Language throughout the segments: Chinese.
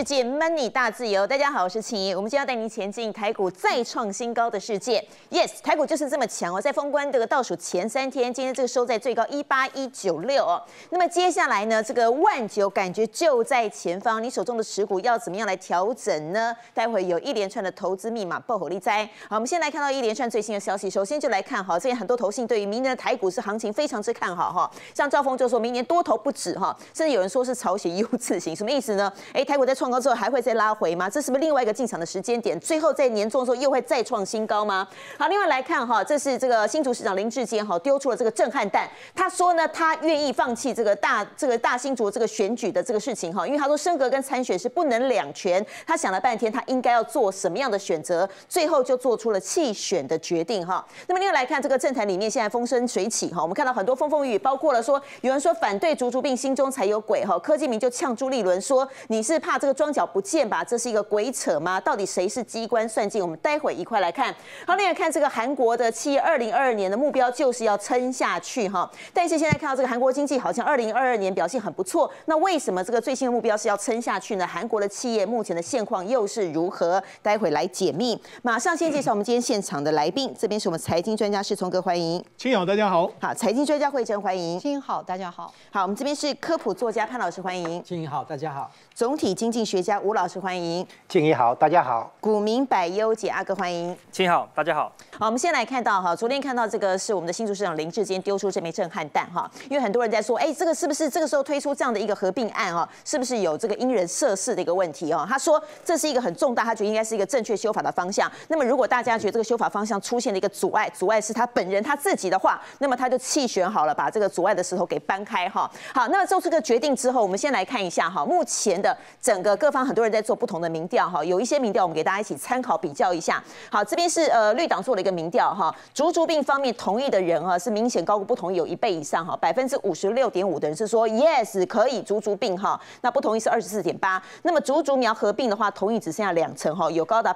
界 Money 大自由，大家好，我是晴怡。我们今天要带您前进台股再创新高的世界。Yes， 台股就是这么强哦，在封关这个倒数前3天，今天这个收在最高18196哦。那么接下来呢，这个19000感觉就在前方，你手中的持股要怎么样来调整呢？待会有一连串的投资密码爆火力哉。好，我们先来看到一连串最新的消息。首先就来看哈，这边很多投信对于明年的台股是行情非常之看好哈。像兆丰就说明年多头不止哈，甚至有人说是朝鲜 U 字形，什么意思呢？台股在创高之后还会再拉回吗？这是不是另外一个进场的时间点？最后在年终的时候又会再创新高吗？好，另外来看哈，这是这个新竹市长林智坚哈丢出了这个震撼弹，他说呢，他愿意放弃这个大新竹这个选举的这个事情哈，因为他说升格跟参选是不能两全，他想了半天，他应该要做什么样的选择，最后就做出了弃选的决定哈。那么另外来看这个政坛里面现在风生水起哈，我们看到很多风风雨雨，包括了说有人说反对竹竹病心中才有鬼哈，柯建铭就呛朱立伦说你是怕这个庄脚不见吧？这是一个鬼扯吗？到底谁是机关算尽？我们待会一块来看。好，另外看这个韩国的企业2022年的目标就是要撑下去哈，但是现在看到这个韩国经济好像2022年表现很不错，那为什么这个最新的目标是要撑下去呢？韩国的企业目前的现况又是如何？待会来解密。马上先介绍我们今天现场的来宾，这边是我们财经专家世聪哥，欢迎。 亲友大家好。 好，财经专家慧珍欢迎。 亲好，大家好。 好，我们这边是科普作家潘老师，欢迎。 亲好，大家好。 总体经济学家吴老师，欢迎。 静怡好，大家好。 股民百优解阿哥，欢迎。 亲好，大家好。 好，我们先来看到哈，昨天看到这个是我们的新竹市长林智坚丢出这枚震撼弹哈，因为很多人在说，这个是不是这个时候推出这样的一个合并案哈，是不是有这个因人设事的一个问题哦？他说这是一个很重大，他觉得应该是一个正确修法的方向。那么如果大家觉得这个修法方向出现了一个阻碍是他本人他自己的话，那么他就弃选好了，把这个阻碍的石头给搬开哈。好，那么做出这个决定之后，我们先来看一下哈，目前的整个各方很多人在做不同的民调哈，有一些民调我们给大家一起参考比较一下。好，这边是绿党做了一个民调哈，竹竹病方面同意的人啊是明显高过不同意有1倍以上哈，56.5%的人是说 yes 可以竹竹病哈，那不同意是24.8%。那么竹竹苗合并的话，同意只剩下2%哈，有高达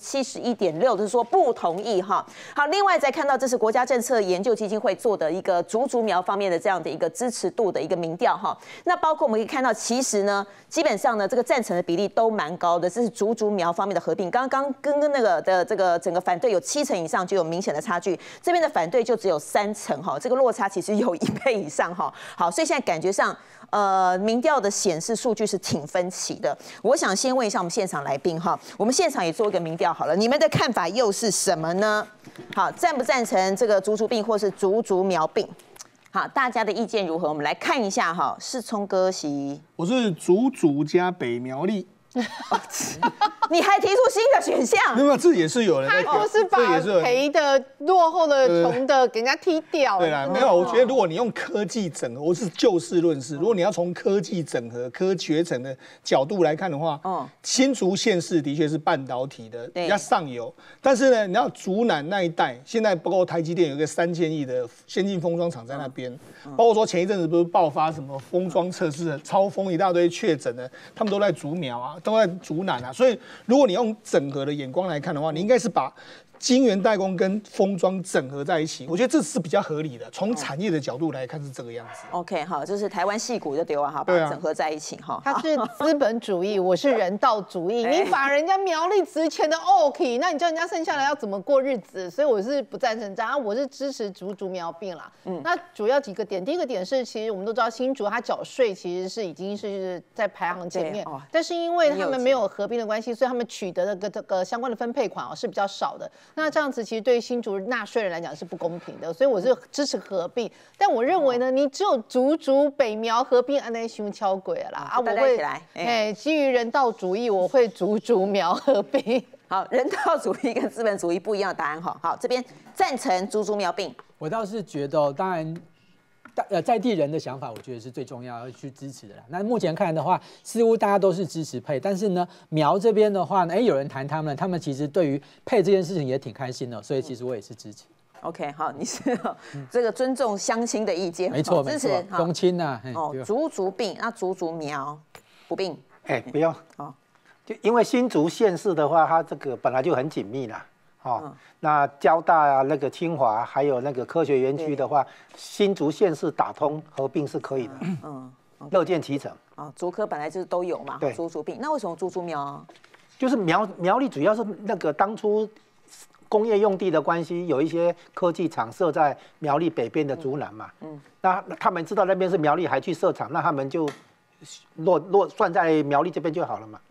71.6%，就是说不同意哈。好，另外再看到这是国家政策研究基金会做的一个竹竹苗方面的这样的一个支持度的一个民调哈，那包括我们可以看到，其实呢，基本上呢这个赞成的比例都蛮高的，这是竹竹苗方面的合并，刚刚跟那个的这个整个反对有70%以上就有明显的差距，这边的反对就只有3%哈，这个落差其实有1倍以上哈。好，所以现在感觉上民调的显示数据是挺分歧的。我想先问一下我们现场来宾哈，我们现场也做一个民调好了，你们的看法又是什么呢？好，赞不赞成这个竹竹病或是竹竹苗病？好，大家的意见如何？我们来看一下哈。世聪哥席， 我是竹竹加北苗栗。 你还提出新的选项？ 没有，这也是有人在他就是把赔的、落后的、穷的给人家踢掉。 对啦，没有，我觉得如果你用科技整合，我是就事论事。如果你要从科技整合、科学整的角度来看的话，新竹县市的确是半导体的比较上游，但是呢，你要竹南那一带，现在包括台积电有一个3000亿的先进封装厂在那边，包括说前一阵子不是爆发什么封装测试的超封一大堆确诊的，他们都在竹苗啊。都在竹南啊，所以如果你用整合的眼光来看的话，你应该是把晶圆代工跟封装整合在一起，我觉得这是比较合理的。从产业的角度来看是这个样子。 OK， 好，就是台湾矽谷就丢了哈，把它整合在一起哈。 它是资本主义，我是人道主义。你把人家苗栗值钱的 OK， 那你叫人家剩下来要怎么过日子？所以我是不赞成这样，我是支持竹竹苗病啦。那主要几个点，第一个点是，其实我们都知道新竹它缴税其实是已经是在排行前面，但是因为他们没有合并的关系，所以他们取得的这个相关的分配款是比较少的。那这样子其实对新竹纳税人来讲是不公平的，所以我是支持合并。但我认为呢，你只有竹竹北苗合并，那胸敲鬼啦我会基于人道主义，我会竹竹苗合并。 好，人道主义跟资本主义不一样的答案哈。好，这边赞成竹竹苗病， 我倒是觉得，当然。在地人的想法，我觉得是最重要要去支持的啦。那目前看的话，似乎大家都是支持配，但是呢，苗这边的话呢，有人谈他们其实对于配这件事情也挺开心的，所以其实我也是支持。 OK， 好，你是这个尊重乡亲的意见， 没错， 支持公亲呐。 竹竹病，那竹竹苗不病， 不用，就因为新竹县市的话，它这个本来就很紧密啦。那交大啊，那个清华，还有那个科学园区的话，新竹县市打通合并是可以的。 乐见其成。 竹科本来就是都有嘛， 对， 竹病。那为什么竹苗啊？就是苗栗主要是那个当初工业用地的关系，有一些科技厂设在苗栗北边的竹南嘛。那他们知道那边是苗栗，还去设厂，那他们就算在苗栗这边就好了嘛。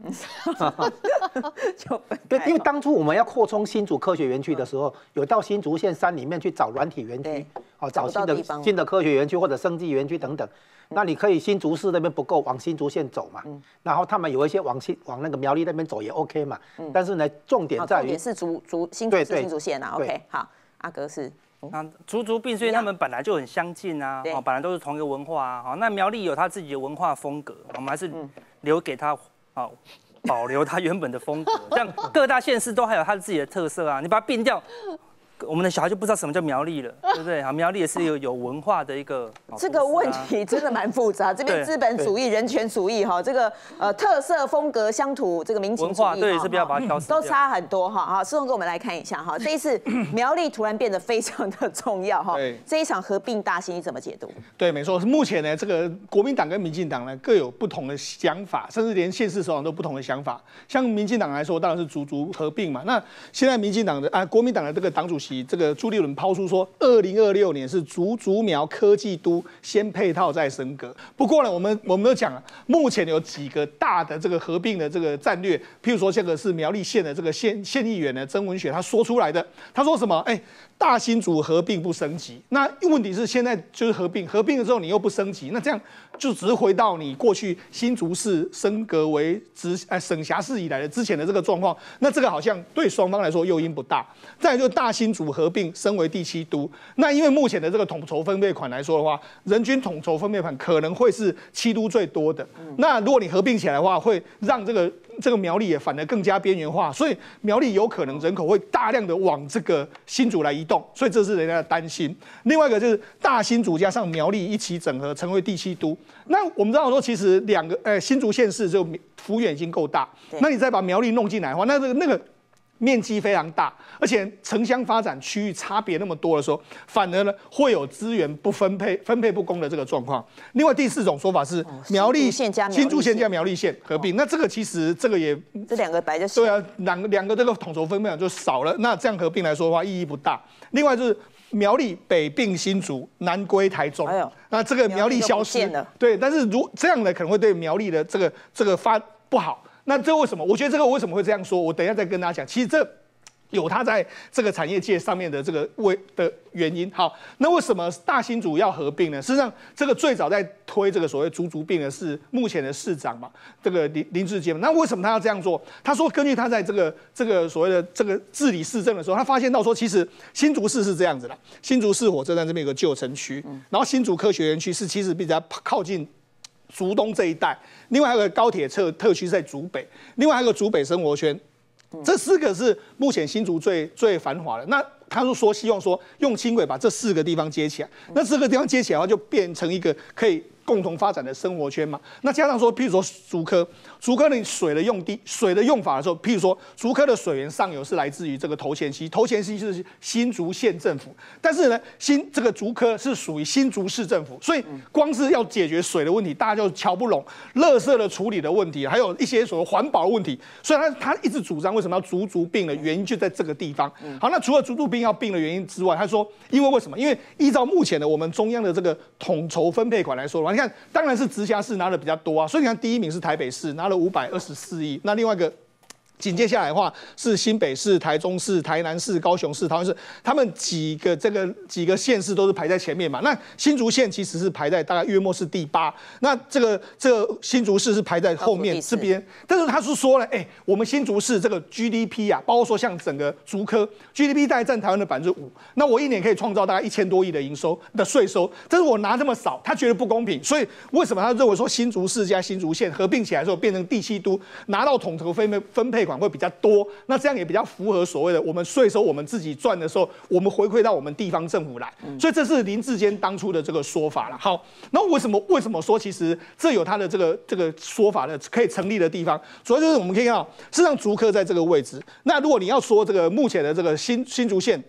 因为当初我们要扩充新竹科学园区的时候，有到新竹县山里面去找软体园区，找新的科学园区或者生技园区等等。那你可以新竹市那边不够，往新竹县走嘛。然后他们有一些往那个苗栗那边走也 OK 嘛。但是呢，重点在于是新竹县啊。OK， 好，阿格是。 竹病，所以他们本来就很相近啊，本来都是同一个文化啊。那苗栗有他自己的文化风格，我们还是留给他，保留他原本的风格。像各大县市都还有他自己的特色啊，你把它并掉，我们的小孩就不知道什么叫苗栗了，对不对？苗栗也是有文化的一个。 这个问题真的蛮复杂，这边资本主义、人权主义这个特色风格乡土这个民情主义， 文化对是不要把它挑死， 都差很多哈。好，施宏哥，我们来看一下哈，这一次苗栗突然变得非常的重要哈。这一场合并大戏你怎么解读？ 对，没错，目前呢，这个国民党跟民进党呢各有不同的想法，甚至连县市首长都不同的想法。像民进党来说，当然是竹合并嘛。那现在民进党的国民党的这个党主席。这个朱立伦抛出说，2026年是竹苗科技都，先配套再升格。不过呢，我们都讲了，目前有几个大的这个合并的这个战略，譬如说这个是苗栗县的这个县议员呢曾文雪他说出来的，他说什么？大新竹合并不升级，那问题是现在就是合并了之后你又不升级，那这样就只是回到你过去新竹市升格为省辖市以来的之前的这个状况，那这个好像对双方来说诱因不大。再来就是大新竹合并升为第7都，那因为目前的这个统筹分配款来说的话，人均统筹分配款可能会是7都最多的。那如果你合并起来的话，会让这个苗栗也反而更加边缘化，所以苗栗有可能人口会大量的往这个新竹来移动，所以这是人家的担心。另外一个就是大新竹加上苗栗一起整合成为第7都。那我们知道说，其实新竹县市就幅员已经够大，那你再把苗栗弄进来的话，那个面积非常大，而且城乡发展区域差别那么多的时候，反而呢会有资源不分配不公的这个状况。另外第4种说法是苗栗新竹县加苗栗县合并，那这个其实这个也这两个白就对啊，两个这个统筹分配就少了，那这样合并来说的话意义不大。另外就是苗栗北并新竹，南归台中，那这个苗栗消失了，对，但是这样呢可能会对苗栗的这个发不好。那这为什么？我觉得这个为什么会这样说？我等一下再跟大家讲。其实这有它在这个产业界上面的这个的原因。好，那为什么大新竹要合并呢？事实上，这个最早在推这个所谓竹并的是目前的市长嘛，这个林智坚。那为什么他要这样做？他说，根据他在这个所谓的这个治理市政的时候，他发现到说，其实新竹市是这样子的：新竹市火车站这边有个旧城区，然后新竹科学园区是其实比较靠近竹东这一带，另外还有个高铁特区在竹北，另外还有个竹北生活圈，这4个是目前新竹最繁华的。那他说希望说用轻轨把这4个地方接起来，那4个地方接起来的话，就变成一个可以共同发展的生活圈嘛。那加上说，譬如说竹科你水的用法的时候，譬如说竹科的水源上游是来自于这个头前溪是新竹县政府，但是呢这个竹科是属于新竹市政府，所以光是要解决水的问题，大家就瞧不拢，垃圾的处理的问题，还有一些所谓环保的问题，所以他一直主张为什么要竹并的原因就在这个地方。好，那除了竹并要并的原因之外，他说为什么？因为依照目前的我们中央的这个统筹分配款来说的话，你看当然是直辖市拿的比较多啊，所以你看第1名是台北市拿了524亿，那另外一个紧接下来的话是新北市、台中市、台南市、高雄市、桃园市，他们几个县市都是排在前面嘛。那新竹县其实是排在大概月末是第8，那这个新竹市是排在后面这边。但是他是说呢，我们新竹市这个 GDP 啊，包括说像整个竹科 GDP 大概占台湾的5%，那我1年可以创造大概1000多亿的税收，但是我拿这么少，他觉得不公平，所以为什么他认为说新竹市加新竹县合并起来之后变成第7都，拿到统筹分配款会比较多，那这样也比较符合所谓的我们税收我们自己赚的时候，我们回馈到我们地方政府来，所以这是林智坚当初的这个说法了。好，那为什么说其实这有他的这个说法的可以成立的地方？主要就是我们可以看到，事实上竹科在这个位置，那如果你要说这个目前的这个新竹县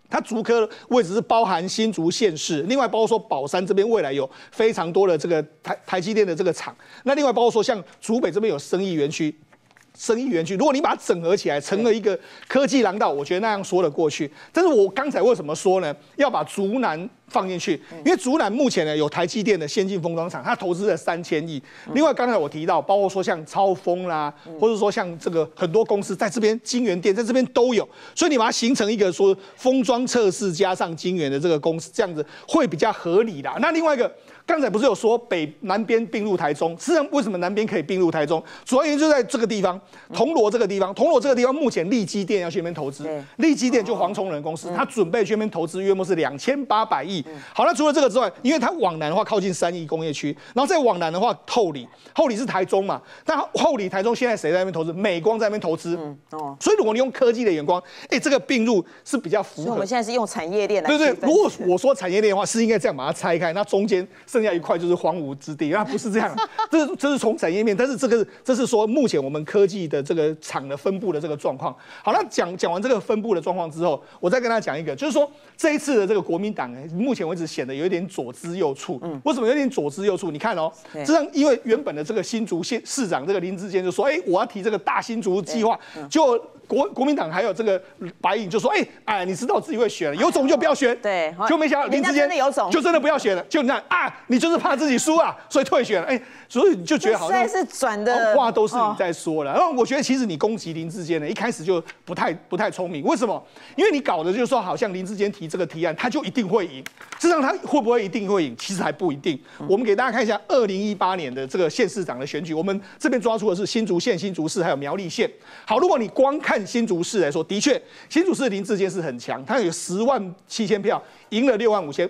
它竹科位置是包含新竹县市，另外包括说宝山这边未来有非常多的这个台积电的这个厂，那另外包括说像竹北这边有生意园区。如果你把它整合起来，成了一个科技廊道，我觉得那样说得过去。但是我刚才为什么说呢？要把竹南放进去，因为竹南目前呢有台积电的先进封装厂，它投资了3000亿。另外刚才我提到，包括说像超丰啦，或者说像这个很多公司在这边晶圆店在这边都有，所以你把它形成一个说封装测试加上晶圆的这个公司，这样子会比较合理啦。那另外一个。刚才不是有说南边并入台中？事实上，为什么南边可以并入台中？主要原因就在这个地方，铜锣这个地方。铜锣这个地方目前力积电要去那边投资，力积电就黄崇仁公司，他准备去那边投资约莫是2800亿。好，那除了这个之外，因为它往南的话靠近3义工业区，然后再往南的话后里是台中嘛，但后里台中现在谁在那边投资？美光在那边投资。所以如果你用科技的眼光，这个并入是比较符合。 所以我们现在是用产业链来。 对，如果我说产业链的话，是应该这样把它拆开，那中间。剩下一块就是荒芜之地，那不是这样，这是从产业面，但是这是说目前我们科技的这个厂的分布的这个状况。好，那讲完这个分布的状况之后，我再跟他讲一个，就是说这一次的这个国民党，目前为止显得有一点左支右绌。为什么有点左支右绌？你看哦，这样因为原本的这个新竹县市长这个林智坚就说，我要提这个大新竹计划，就国民党还有这个白银就说，你知道自己会选了，有种就不要选， 对， 就没想到林智坚就真的不要选了，就那你就是怕自己输啊，所以退选了。所以你就觉得好像现在是转的话都是你在说了。然后我觉得其实你攻击林智坚呢，一开始就不太聪明。为什么？因为你搞的就是说，好像林智坚提这个提案，他就一定会赢。事实上，他会不会一定会赢？其实还不一定。我们给大家看一下2018年的这个县市长的选举，我们这边抓出的是新竹县、新竹市还有苗栗县。好，如果你光看新竹市来说，的确新竹市林智坚是很强，他有107000票。赢了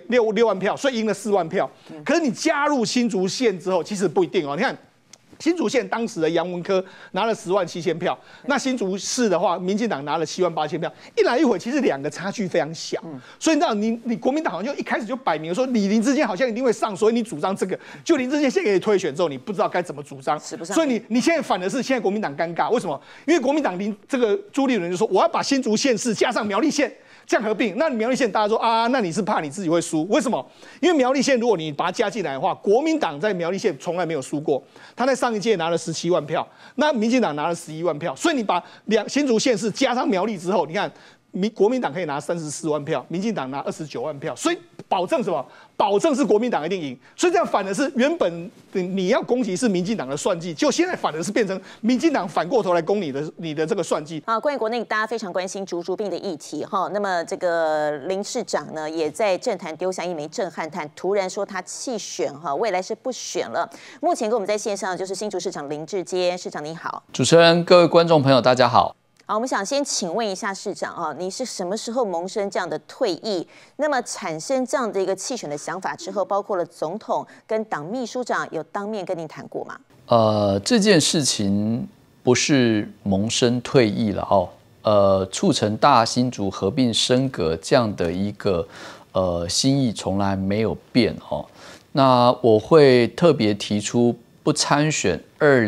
6万票，所以赢了4万票。可是你加入新竹县之后，其实不一定哦。你看新竹县当时的杨文科拿了107000票，那新竹市的话，民进党拿了78000票，一来一回，其实两个差距非常小。所以你知道，你国民党好像就一开始就摆明说，你林智坚好像一定会上，所以你主张这个。就林智坚现在给你推选之后，你不知道该怎么主张，所以你现在反而是现在国民党尴尬。为什么？因为国民党这个朱立伦就说，我要把新竹县市加上苗栗县。这样合并，那苗栗县大家说那你是怕你自己会输？为什么？因为苗栗县如果你把它加进来的话，国民党在苗栗县从来没有输过，他在上一届拿了17万票，那民进党拿了11万票，所以你把新竹县市加上苗栗之后，你看国民党可以拿34万票，民进党拿29万票，所以保证什么？保证是国民党一定赢，所以这样反而是原本你要攻击是民进党的算计，就现在反而是变成民进党反过头来攻你的这个算计。 关于国内大家非常关心竹病的议题哈，那么这个林市长呢也在政坛丢下一枚震撼弹，突然说他弃选哈，未来是不选了。目前跟我们在线上就是新竹市长林智坚市长，你好。 主持人、各位观众朋友，大家好。 好，我们想先请问一下市长你是什么时候萌生这样的退役？那么产生这样的一个弃选的想法之后，包括了总统跟党秘书长有当面跟您谈过吗？ 这件事情不是萌生退役了促成大新竹合并升格这样的一个心意从来没有变那我会特别提出不参选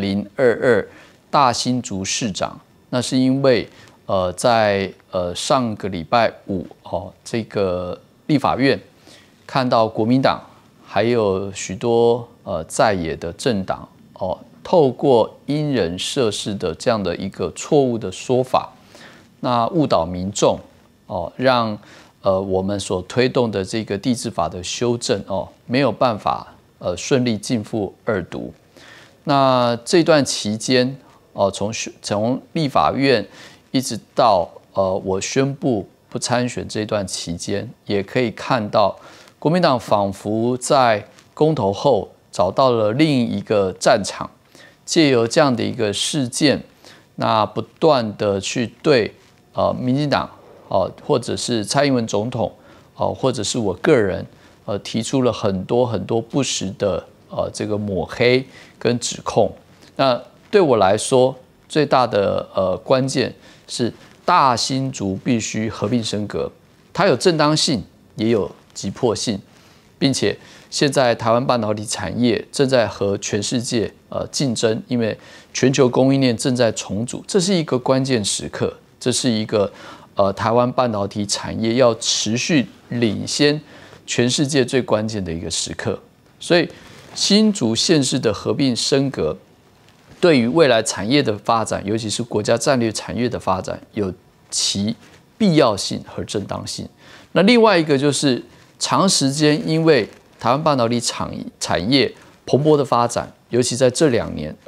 2022大新竹市长。那是因为，在上个礼拜五这个立法院看到国民党还有许多在野的政党透过因人设事的这样的一个错误的说法，那误导民众让我们所推动的这个地治法的修正没有办法顺利进赴2读。那这段期间。从立法院一直到我宣布不参选这段期间，也可以看到国民党仿佛在公投后找到了另一个战场，借由这样的一个事件，那不断的去对民进党或者是蔡英文总统或者是我个人提出了很多不实的这个抹黑跟指控。那对我来说，最大的关键是大新竹必须合并升格，它有正当性，也有急迫性，并且现在台湾半导体产业正在和全世界竞争，因为全球供应链正在重组，这是一个关键时刻，这是一个台湾半导体产业要持续领先全世界最关键的一个时刻。所以新竹县市的合并升格，对于未来产业的发展，尤其是国家战略产业的发展，有其必要性和正当性。那另外一个就是长时间因为台湾半导体产业蓬勃的发展，尤其在这2年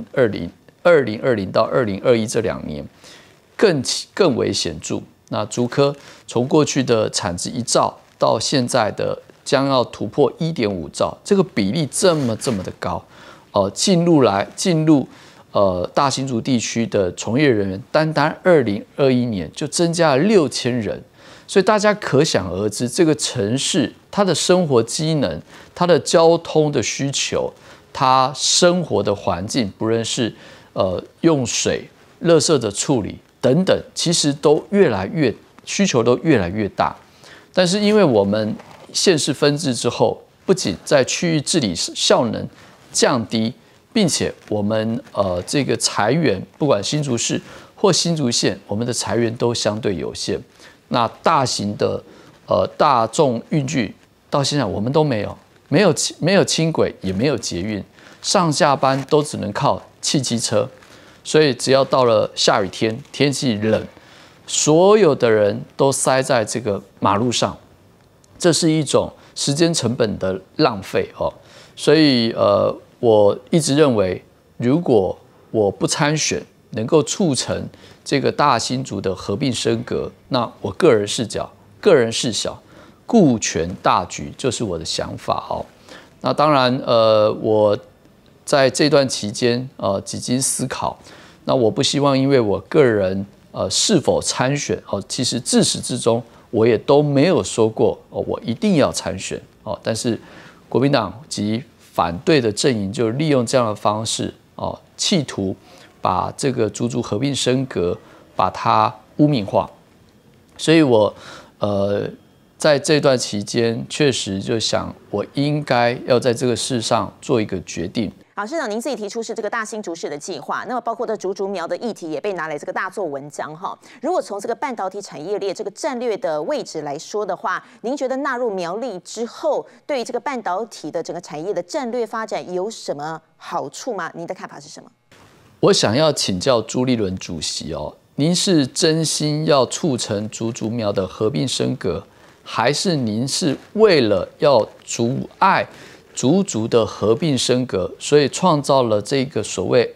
，2020到2021这2年更为显著。那竹科从过去的产值1兆到现在的将要突破1.5兆，这个比例这么的高，进入大新竹地区的从业人员，单2021年就增加了6000人。所以大家可想而知，这个城市它的生活机能、它的交通的需求、它生活的环境，不论是用水、垃圾的处理等等，其实都需求都越来越大。但是因为我们县市分治之后，不仅在区域治理效能降低，并且我们这个裁员，不管新竹市或新竹县，我们的裁员都相对有限。那大型的大众运具到现在我们都没有轻轨，也没有捷运，上下班都只能靠汽机车。所以只要到了下雨天，天气冷，所有的人都塞在这个马路上，这是一种时间成本的浪费哦。所以我一直认为，如果我不参选，能够促成这个大新竹的合并升格，那我个人视小，顾全大局就是我的想法哦。那当然，我在这段期间几经思考，那我不希望因为我个人是否参选其实自始至终我也都没有说过我一定要参选但是国民党及反对的阵营就利用这样的方式企图把这个竹合并升格把它污名化，所以我在这段期间确实就想我应该要在这个事上做一个决定。 好，市长，您自己提出是这个大新竹市的计划，那么包括的竹苗的议题也被拿来这个大做文章哈。如果从这个半导体产业链这个战略的位置来说的话，您觉得纳入苗栗之后，对于这个半导体的整个产业的战略发展有什么好处吗？您的看法是什么？ 我想要请教朱立伦主席您是真心要促成竹苗的合并升格，还是您是为了要阻碍竹的合并升格，所以创造了这个所谓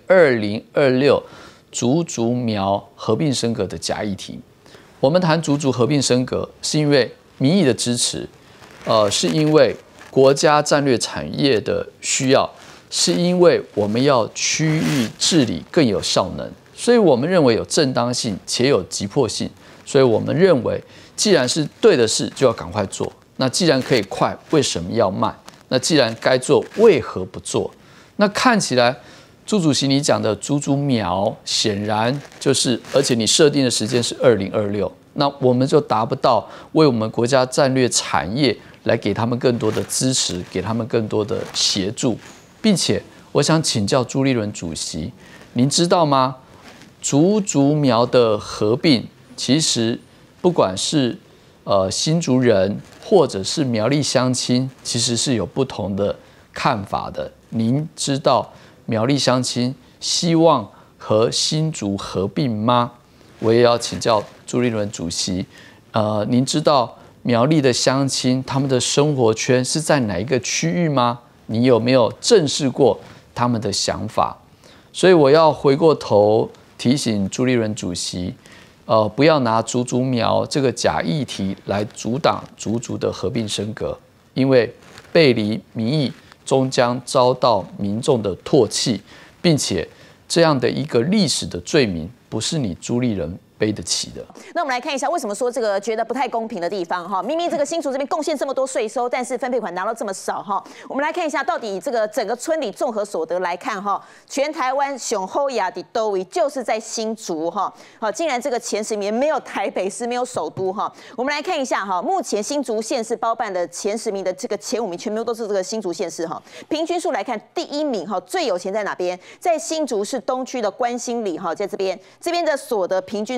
2026竹苗合并升格的假议题？我们谈竹合并升格，是因为民意的支持，是因为国家战略产业的需要，是因为我们要区域治理更有效能，所以我们认为有正当性且有急迫性，所以我们认为既然是对的事就要赶快做，那既然可以快，为什么要慢？那既然该做，为何不做？那看起来朱主席你讲的竹苗显然就是，而且你设定的时间是2026，那我们就达不到为我们国家战略产业来给他们更多的支持，给他们更多的协助，并且我想请教朱立伦主席，您知道吗？竹苗的合并，其实不管是新竹人或者是苗栗乡亲，其实是有不同的看法的。您知道苗栗乡亲希望和新竹合并吗？我也要请教朱立伦主席，您知道苗栗的乡亲他们的生活圈是在哪一个区域吗？你有没有正视过他们的想法？所以我要回过头提醒朱立伦主席，不要拿竹苗这个假议题来阻挡竹的合并升格，因为背离民意终将遭到民众的唾弃，并且这样的一个历史的罪名，不是你朱立伦背得起的。 那我们来看一下，为什么说这个觉得不太公平的地方哈？明明这个新竹这边贡献这么多税收，但是分配款拿到这么少哈。我们来看一下，到底这个整个村里综合所得来看哈，全台湾雄厚亚的都位就是在新竹哈。好，竟然这个前10名没有台北市，没有首都哈。我们来看一下哈，目前新竹县市包办的前10名的这个前5名，全部都是这个新竹县市哈。平均数来看，第1名哈最有钱在哪边？在新竹市东区的关心里哈，在这边的所得平均是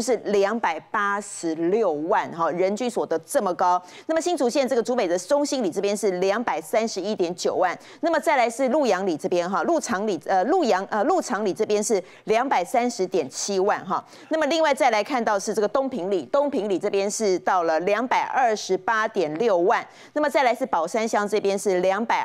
是286万哈，人均所得这么高。那么新竹县这个竹北的中心里这边是231.9万，那么再来是鹿阳里这边哈，鹿场里这边是230.7万哈。那么另外再来看到是这个东平里这边是到了228.6万，那么再来是宝山乡这边是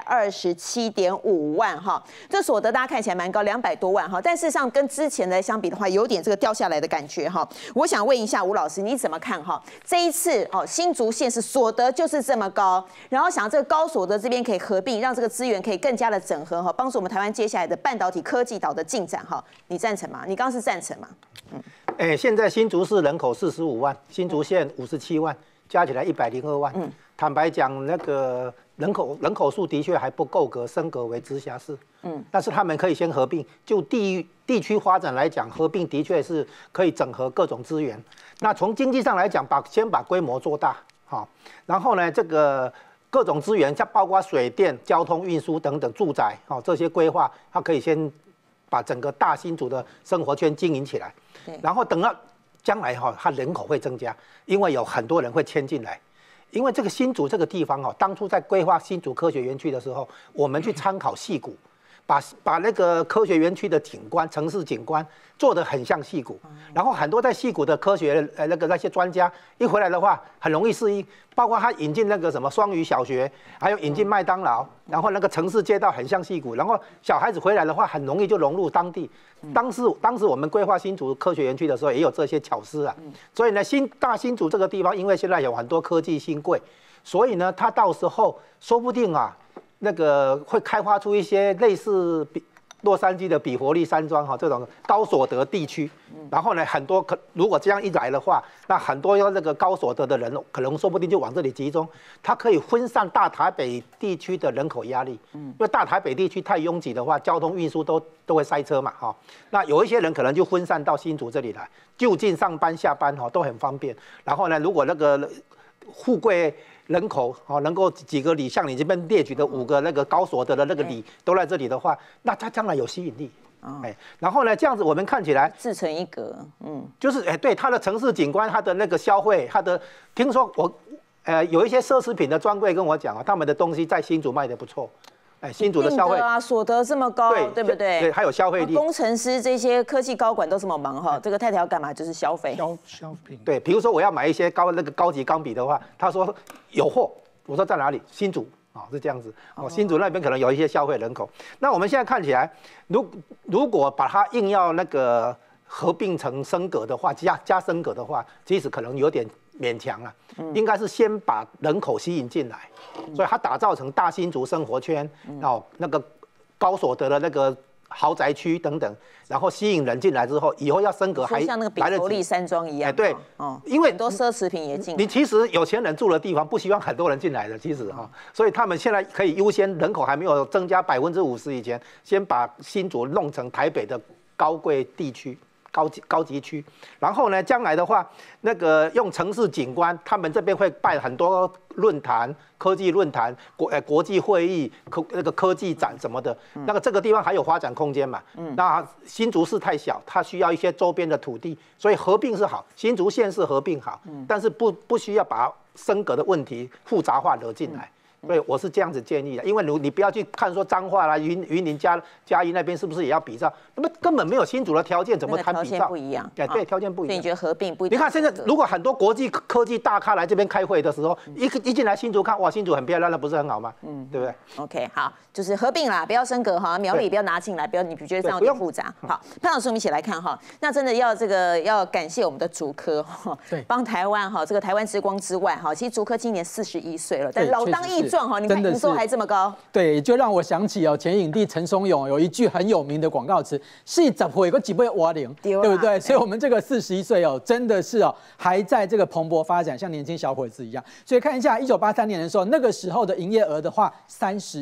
227.5万哈。这所得大家看起来蛮高，200多万哈，但事实上跟之前的相比的话，有点这个掉下来的感觉哈。我想问一下吴老师，你怎么看哈？这一次哦，新竹县是所得就是这么高，然后想这个高所得这边可以合并，让这个资源可以更加的整合哈，帮助我们台湾接下来的半导体科技岛的进展哈。你赞成吗？你刚刚是赞成吗？ 现在新竹市人口45万，新竹县57万，加起来102万。坦白讲，那个人口数的确还不够格升格为直辖市。但是他们可以先合并。就地区发展来讲，合并的确是可以整合各种资源。那从经济上来讲，先把规模做大，好，然后呢，这个各种资源，像包括水电、交通运输等等，住宅，这些规划，它可以先把整个大新竹的生活圈经营起来。然后等到将来它人口会增加，因为有很多人会迁进来。因为这个新竹这个地方当初在规划新竹科学园区的时候，我们去参考矽谷，把那个科学园区的景观、城市景观做得很像矽谷，然后很多在矽谷的科学那些专家一回来的话，很容易适应。包括他引进那个什么双语小学，还有引进麦当劳，然后那个城市街道很像矽谷，然后小孩子回来的话，很容易就融入当地。当时我们规划新竹科学园区的时候，也有这些巧思啊。所以呢，大新竹这个地方，因为现在有很多科技新贵，所以呢，它到时候说不定那个会开发出一些类似洛杉矶的比佛利山庄这种高所得地区，然后呢，很多如果这样一来的话，那很多那个高所得的人，可能说不定就往这里集中，它可以分散大台北地区的人口压力。因为大台北地区太拥挤的话，交通运输都会塞车嘛，那有一些人可能就分散到新竹这里来，就近上班下班都很方便。然后呢，如果那个富贵人口能够几个里，像你这边列举的5个那个高所得的那个里都在这里的话，那它将来有吸引力。然后呢，这样子我们看起来自成一格， 就是对它的城市景观，它的那个消费，听说有一些奢侈品的专柜跟我讲他们的东西在新竹卖得不错。新竹的消费所得这么高，对不对？ 对，还有消费力。 工程师这些科技高管都这么忙这个太太要干嘛？就是消费。 消费。 对，比如说我要买一些高级钢笔的话，他说有货，我说在哪里？新竹是这样子。新竹那边可能有一些消费人口。那我们现在看起来，如果把它硬要那个合并成升格的话，加升格的话，其实可能有点勉强了。应该是先把人口吸引进来。所以它打造成大新竹生活圈，那个高所得的那个豪宅区等等，然后吸引人进来之后，以后要升格还像那个比佛利山庄一样。 对，因为很多奢侈品也进来。 你其实有钱人住的地方不希望很多人进来的，其实所以他们现在可以优先人口还没有增加50%以前，先把新竹弄成台北的高贵地区。高级区，然后呢，将来的话，那个用城市景观，他们这边会办很多论坛、科技论坛、国际会议、那个科技展什么的，那个这个地方还有发展空间嘛。那新竹市太小，它需要一些周边的土地，所以合并是好，新竹县市合并好，但是不需要把升格的问题复杂化惹进来。所以我是这样子建议的，因为你不要去看说彰化啦、云林嘉义那边是不是也要比照，那么根本没有新竹的条件，怎么谈比照？ 条件不一样， 对，条件不一样。 所以你觉得合并不一样？ 你看现在如果很多国际科技大咖来这边开会的时候，一进来新竹看，哇，新竹很漂亮，那不是很好吗？对不对 ？OK， 好，就是合并啦，不要升格苗栗不要拿进来，你觉得这样有点复杂。好，潘老师，我们一起来看那真的要感谢我们的竹科帮台湾这个台湾之光之外其实竹科今年41岁了，但老当益壮你看营收还这么高。 对，就让我想起前影帝陈松勇有一句很有名的广告词：“是怎会有个几倍挖零，对不对？”所以，我们这个41岁真的是还在这个蓬勃发展，像年轻小伙子一样。所以看一下1983年的时候，那个时候的营业额的话30亿。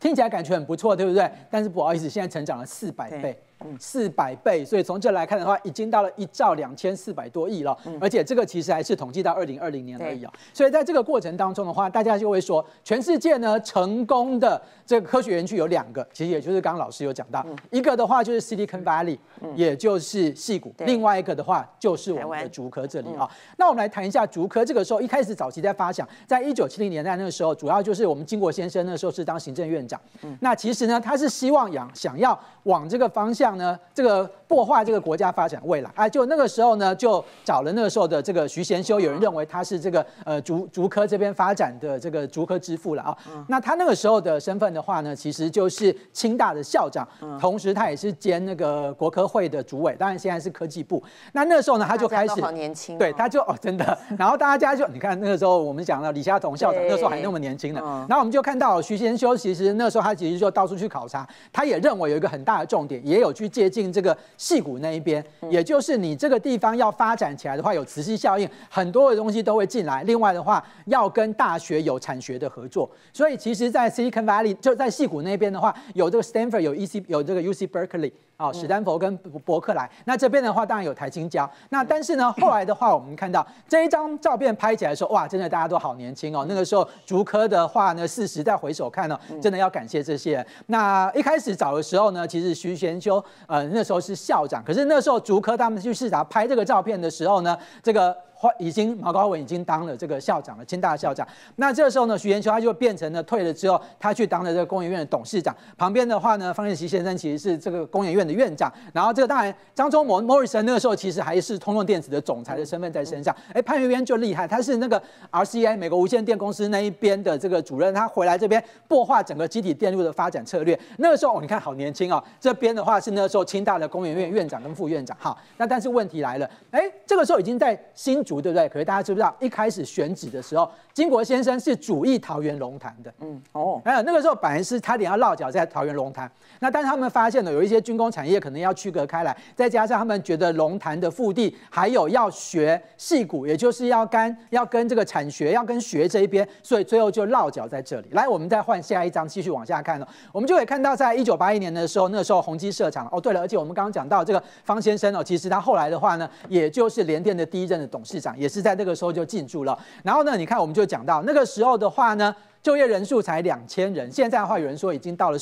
听起来感觉很不错，对不对？但是不好意思，现在成长了400倍。400倍，所以从这来看的话，已经到了1兆2400多亿了，而且这个其实还是统计到2020年而已哦。所以在这个过程当中的话，大家就会说，全世界呢成功的这个科学园区有2个，其实也就是刚刚老师有讲到，一个的话就是 Silicon Valley，也就是矽谷，另外一个的话就是我们的竹科这里啊。那我们来谈一下竹科，这个时候一开始早期在发想，在1970年代那个时候，主要就是我们经国先生那时候是当行政院长，那其实呢他是希望想要往这个方向呢，这个擘画这个国家发展未来啊，就那个时候呢，就找了那个时候的这个徐贤修，有人认为他是这个竹科这边发展的这个竹科之父了啊。那他那个时候的身份的话呢，其实就是清大的校长，同时他也是兼那个国科会的主委，当然现在是科技部。那个时候呢，他就开始好年轻， 对，他就真的，然后大家就你看那个时候我们讲了李嘉彤校长，那个时候还那么年轻呢。然后我们就看到徐贤修，其实那时候他其实就到处去考察，他也认为有一个很大的重点，也有去接近这个矽谷那一边，也就是你这个地方要发展起来的话，有磁吸效应，很多的东西都会进来。另外的话，要跟大学有产学的合作。所以其实，在 Silicon Valley 就在矽谷那边的话，有这个 Stanford， 有这个 UC Berkeley。史丹佛跟伯克莱，那这边的话当然有台清交，那但是呢，后来的话我们看到这一张照片拍起来的时候，哇，真的大家都好年轻哦。那个时候竹科的话呢，40再回首看呢，真的要感谢这些人。那一开始找的时候呢，其实徐贤修那时候是校长，可是那时候竹科他们去视察拍这个照片的时候呢，这个毛高文已经当了这个校长了，清大校长。那这个时候呢，徐贤修他就变成了退了之后，他去当了这个工研院的董事长。旁边的话呢，方彦琪先生其实是这个工研院的院长。然后这个当然张忠谋 Morrison 那个时候其实还是通用电子的总裁的身份在身上。潘元渊就厉害，他是那个 RCA 美国无线电公司那一边的这个主任，他回来这边擘画整个基体电路的发展策略。那个时候你看好年轻哦。这边的话是那个时候清大的工研院院长跟副院长。好，那但是问题来了，这个时候已经在新竹，对不对？可是大家知不知道，一开始选址的时候，经国先生是主意桃园龙潭的。还有那个时候本来是差点要落脚在桃园龙潭，那但是他们发现了有一些军工产业可能要区隔开来，再加上他们觉得龙潭的腹地还有要学矽谷，也就是要跟这个产学要跟学这一边，所以最后就落脚在这里。来，我们再换下一张，继续往下看我们就可以看到，在1981年的时候，那时候宏基设厂。对了，而且我们刚刚讲到这个方先生其实他后来的话呢，也就是联电的第一任的董事长，也是在那个时候就进驻了。然后呢，你看我们就讲到那个时候的话呢，就业人数才2000人，现在的话有人说已经到了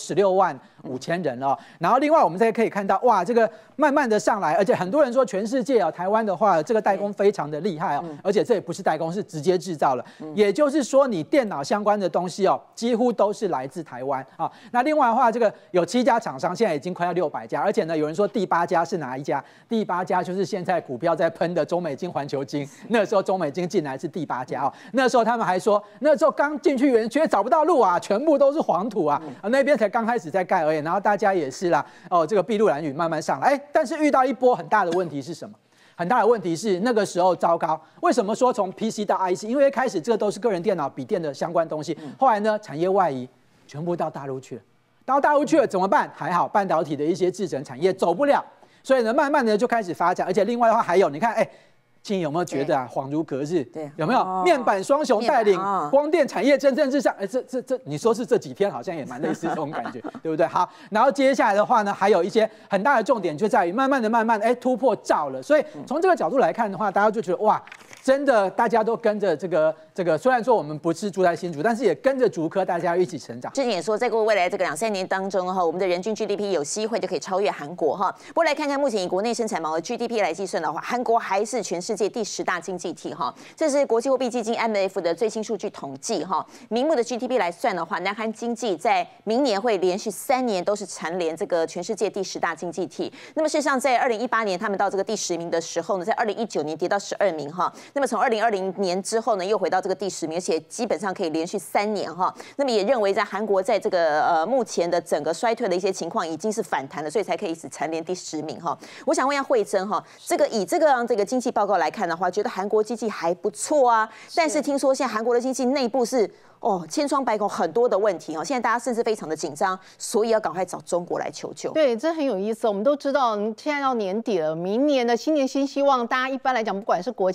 165000人了。然后另外我们再可以看到，哇，这个慢慢的上来，而且很多人说全世界台湾的话这个代工非常的厉害而且这也不是代工，是直接制造了。也就是说你电脑相关的东西几乎都是来自台湾那另外的话，这个有7家厂商，现在已经快要600家，而且呢有人说第8家是哪一家？第8家就是现在股票在喷的中美金、环球金。那时候中美金进来是第8家那时候他们还说，那时候刚进去园区找不到路全部都是黄土那边才刚开始在盖而已。然后大家也是啦这个筚路蓝缕慢慢上来，但是遇到一波很大的问题是什么？很大的问题是那个时候糟糕。为什么说从 PC 到 IC？ 因为一开始这个都是个人电脑、笔电的相关东西，后来呢产业外移，全部到大陆去了。到大陆去了怎么办？还好半导体的一些制程产业走不了，所以呢慢慢的就开始发展。而且另外的话还有，你看青有没有觉得恍如隔日？有没有面板双雄带领光电产业蒸蒸日上？这你说是这几天好像也蛮类似这种感觉，对不对？好，然后接下来的话呢，还有一些很大的重点就在于慢慢突破兆了。所以从这个角度来看的话，大家就觉得哇，真的大家都跟着这个，虽然说我们不是住在新竹，但是也跟着竹科大家一起成长。 之前也说，在未来这个2-3年当中我们的人均 GDP 有机会就可以超越韩国不过来看看目前以国内生产毛额 GDP 来计算的话，韩国还是全世界第10大经济体这是国际货币基金 IMF 的最新数据统计明目的 GDP 来算的话，南韩经济在明年会连续3年都是蝉联这个全世界第10大经济体。那么事实上，在2018年他们到这个第10名的时候呢，在2019年跌到12名那么从2020年之后呢，又回到这个第10名，而且基本上可以连续3年那么也认为在韩国在这个目前的整个衰退的一些情况已经是反弹了，所以才可以一直蝉联第10名我想问一下慧珍以这个经济报告来看的话，觉得韩国经济还不错但是听说现在韩国的经济内部是千疮百孔，很多的问题现在大家甚至非常的紧张，所以要赶快找中国来求救。 对，这很有意思。我们都知道，现在到年底了，明年的新年新希望，大家一般来讲，不管是国家或企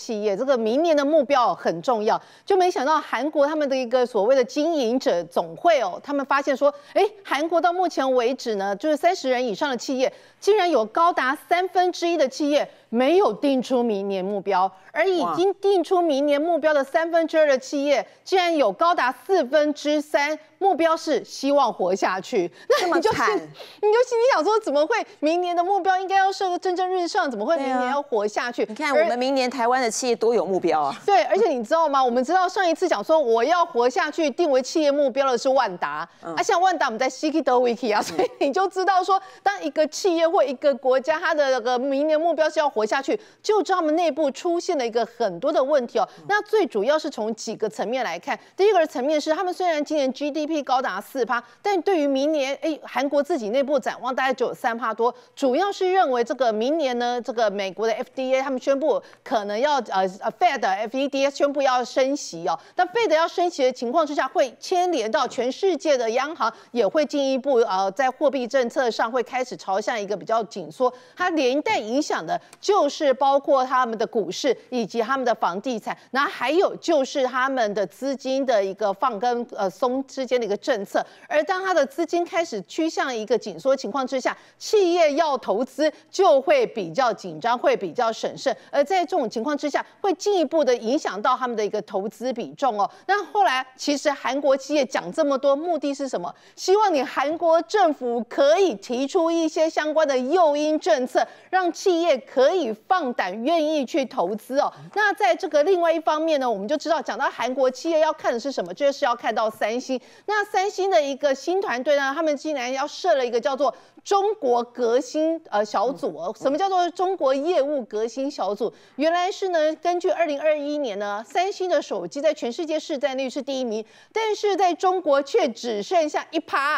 企业，这个明年的目标很重要。就没想到韩国他们的一个所谓的经营者总会哦，他们发现说，韩国到目前为止呢，就是30人以上的企业，竟然有高达1/3的企业没有定出明年目标，而已经定出明年目标的2/3的企业，竟然有高达3/4目标是希望活下去。那你就心里想说，怎么会明年的目标应该要设个蒸蒸日上，怎么会明年要活下去？ 你看我们明年台湾的企业多有目标啊！ 对，而且你知道吗？我们知道上一次讲说我要活下去，定为企业目标的是万达，像万达我们在 Ciki 德 Wiki 啊，所以你就知道说，当一个企业或一个国家它的那个明年目标是要活下去，就知道他们内部出现了一个很多的问题哦。那最主要是从几个层面来看，第一个层面是他们虽然今年 GDP 高达4%，但对于明年，韩国自己内部展望大概只有3%多，主要是认为这个明年呢，这个美国的 FDA 他们宣布可能要FED 宣布要升息哦，但 FED 要升息的情况之下，会牵连到全世界的央行也会进一步在货币政策上会开始朝向一个比较紧缩，它连带影响的就是包括他们的股市以及他们的房地产，那还有就是他们的资金的一个放跟松之间的一个政策。而当他的资金开始趋向一个紧缩情况之下，企业要投资就会比较紧张，会比较审慎。而在这种情况之下，会进一步的影响到他们的一个投资比重哦。那后来其实韩国企业讲这么多，目的是什么？希望你韩国政府可以提出一些相关的诱因政策，让企业可以放胆愿意去投资哦。那在这个另外一方面呢，我们就知道讲到韩国企业要看的是什么，就是要看到三星。那三星的一个新团队呢，他们竟然要设了一个叫做中国革新小组哦。什么叫做中国业务革新小组？原来是呢，根据2021年呢，三星的手机在全世界市占率是第1名，但是在中国却只剩下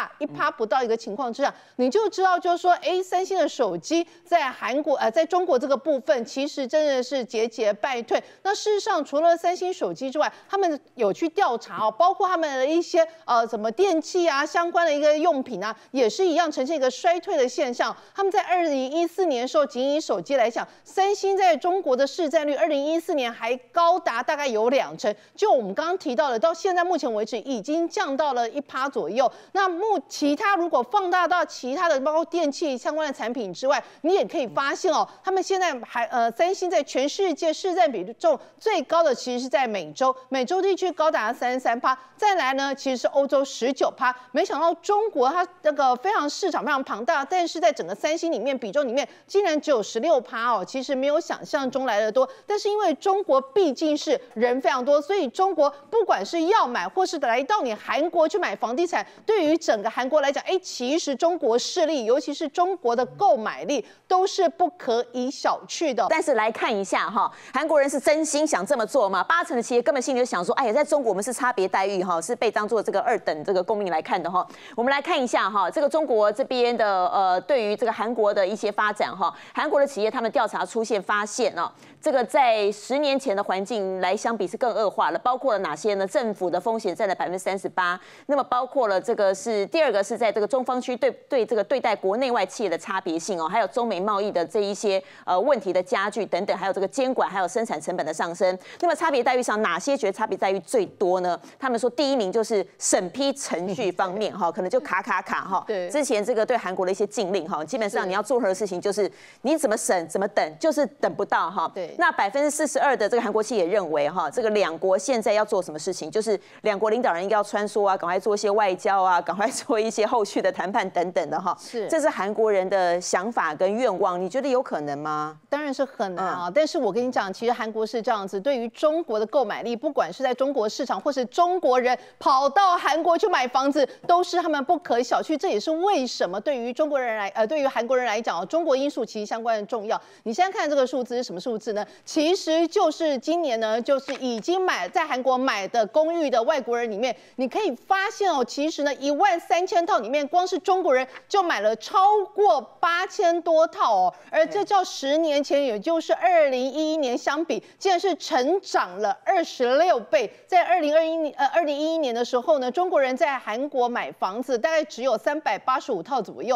1%不到一个情况之下，你就知道就是说，三星的手机在韩国在中国这个部分其实真的是节节败退。那事实上，除了三星手机之外，他们有去调查哦，包括他们的一些什么电器啊相关的一个用品啊，也是一样呈现一个衰退的现象。他们在2014年的时候，仅以手机来讲，三星在中国的市占率2014年还高达大概有2成，就我们刚刚提到的，到现在目前为止已经降到了1%左右。那其他如果放大到其他的包括电器相关的产品之外，你也可以发现哦，他们现在三星在全世界市占比重最高的其实是在美洲地区高达33%，再来呢其实是欧洲19%。没想到中国它那个非常市场非常庞大，但是在整个三星里面比重里面竟然只有16%哦，其实没有想象中来的多。但是因为中国毕竟是人非常多，所以中国不管是要买或是来到你韩国去买房地产，对于整个韩国来讲，其实中国势力，尤其是中国的购买力都是不可以小觑的。 但是来看一下哈，韩国人是真心想这么做吗？80%的企业根本心里就想说，哎呀，在中国我们是差别待遇哈，是被当做这个2等这个公民来看的哈。我们来看一下哈，这个中国这边的对于这个韩国的一些发展哈，韩国的企业他们调查发现哦，这个在10年前的环境来相比是更恶化了，包括了哪些呢？政府的风险占了38%，那么包括了这个是第2个是在这个中方区对这个对待国内外企业的差别性哦，还有中美贸易的这一些问题的加剧等等，还有这个监管，还有生产成本的上升。那么差别待遇上哪些觉得差别待遇最多呢？他们说第1名就是审批程序方面哈，可能就卡哈。对，之前这个对韩国的一些禁令哈，基本上你要做任何事情就是你怎么审怎么等，就是等不到哈。对。那42%的这个韩国企业也认为哈，这个两国现在要做什么事情，就是两国领导人应该要穿梭啊，赶快做一些外交啊，赶快做一些后续的谈判等等的哈。是，这是韩国人的想法跟愿望，你觉得有可能吗？ 当然是很难啊。但是我跟你讲，其实韩国是这样子，对于中国的购买力，不管是在中国市场，或是中国人跑到韩国去买房子，都是他们不可小觑。这也是为什么对于中国人对于韩国人来讲，中国因素其实相关的重要。你现在看这个数字是什么数字呢？其实就是今年呢，就是已经在韩国买的公寓的外国人里面，你可以发现哦，其实呢13000套里面，光是中国人就买了超过8000多套哦，而这较10年前，也就是2011年相比，竟然是成长了26倍。在2011年的时候呢，中国人在韩国买房子大概只有385套左右，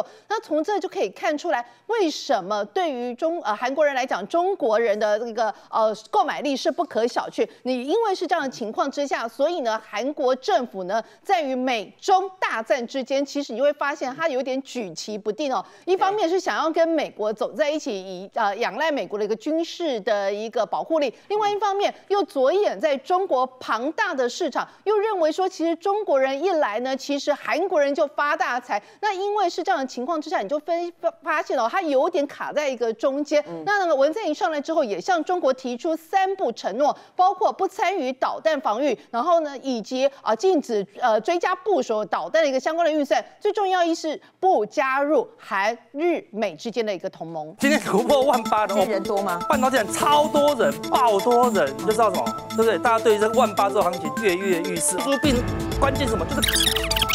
右。那从这就可以看出来，为什么对于韩国人来讲，中国人的这个购买力是不可小觑。你因为是这样的情况之下，所以呢，韩国政府呢，在于美中大战之间，其实你会发现它有点举棋不定哦。一方面是想要跟美国走在一起，以仰赖美国的一个军事的一个保护力；另外一方面又着眼在中国庞大的市场，又认为说，其实中国人一来呢，其实韩国人就发大财。那因为是这样的情况之下，你就发现哦，它有点卡在一个中间。那文在寅上来之后，也向中国提出3不承诺，包括不参与导弹防御，然后呢，以及禁止追加部署导弹的一个相关的预算。最重要一是不加入韩日美之间的一个同盟。 今天突破18000的， 人多吗？ 半导体超多人，爆多人，你就知道什么，对不对？大家对这个18000这个行情跃跃欲试。输入病关键是什么？就是。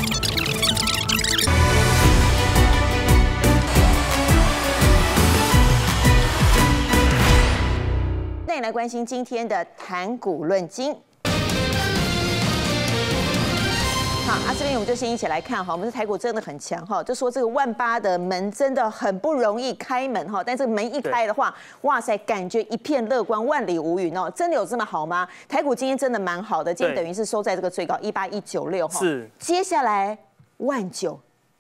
带你来关心今天的谈股论金。好，这边我们就先一起来看哈，我们的台股真的很强哈，就说这个18000的门真的很不容易开门哈，但这个门一开的话，哇塞，感觉一片乐观，万里无云哦，真的有这么好吗？台股今天真的蛮好的，今天等于是收在这个最高18196哈， 是， 接下来19000。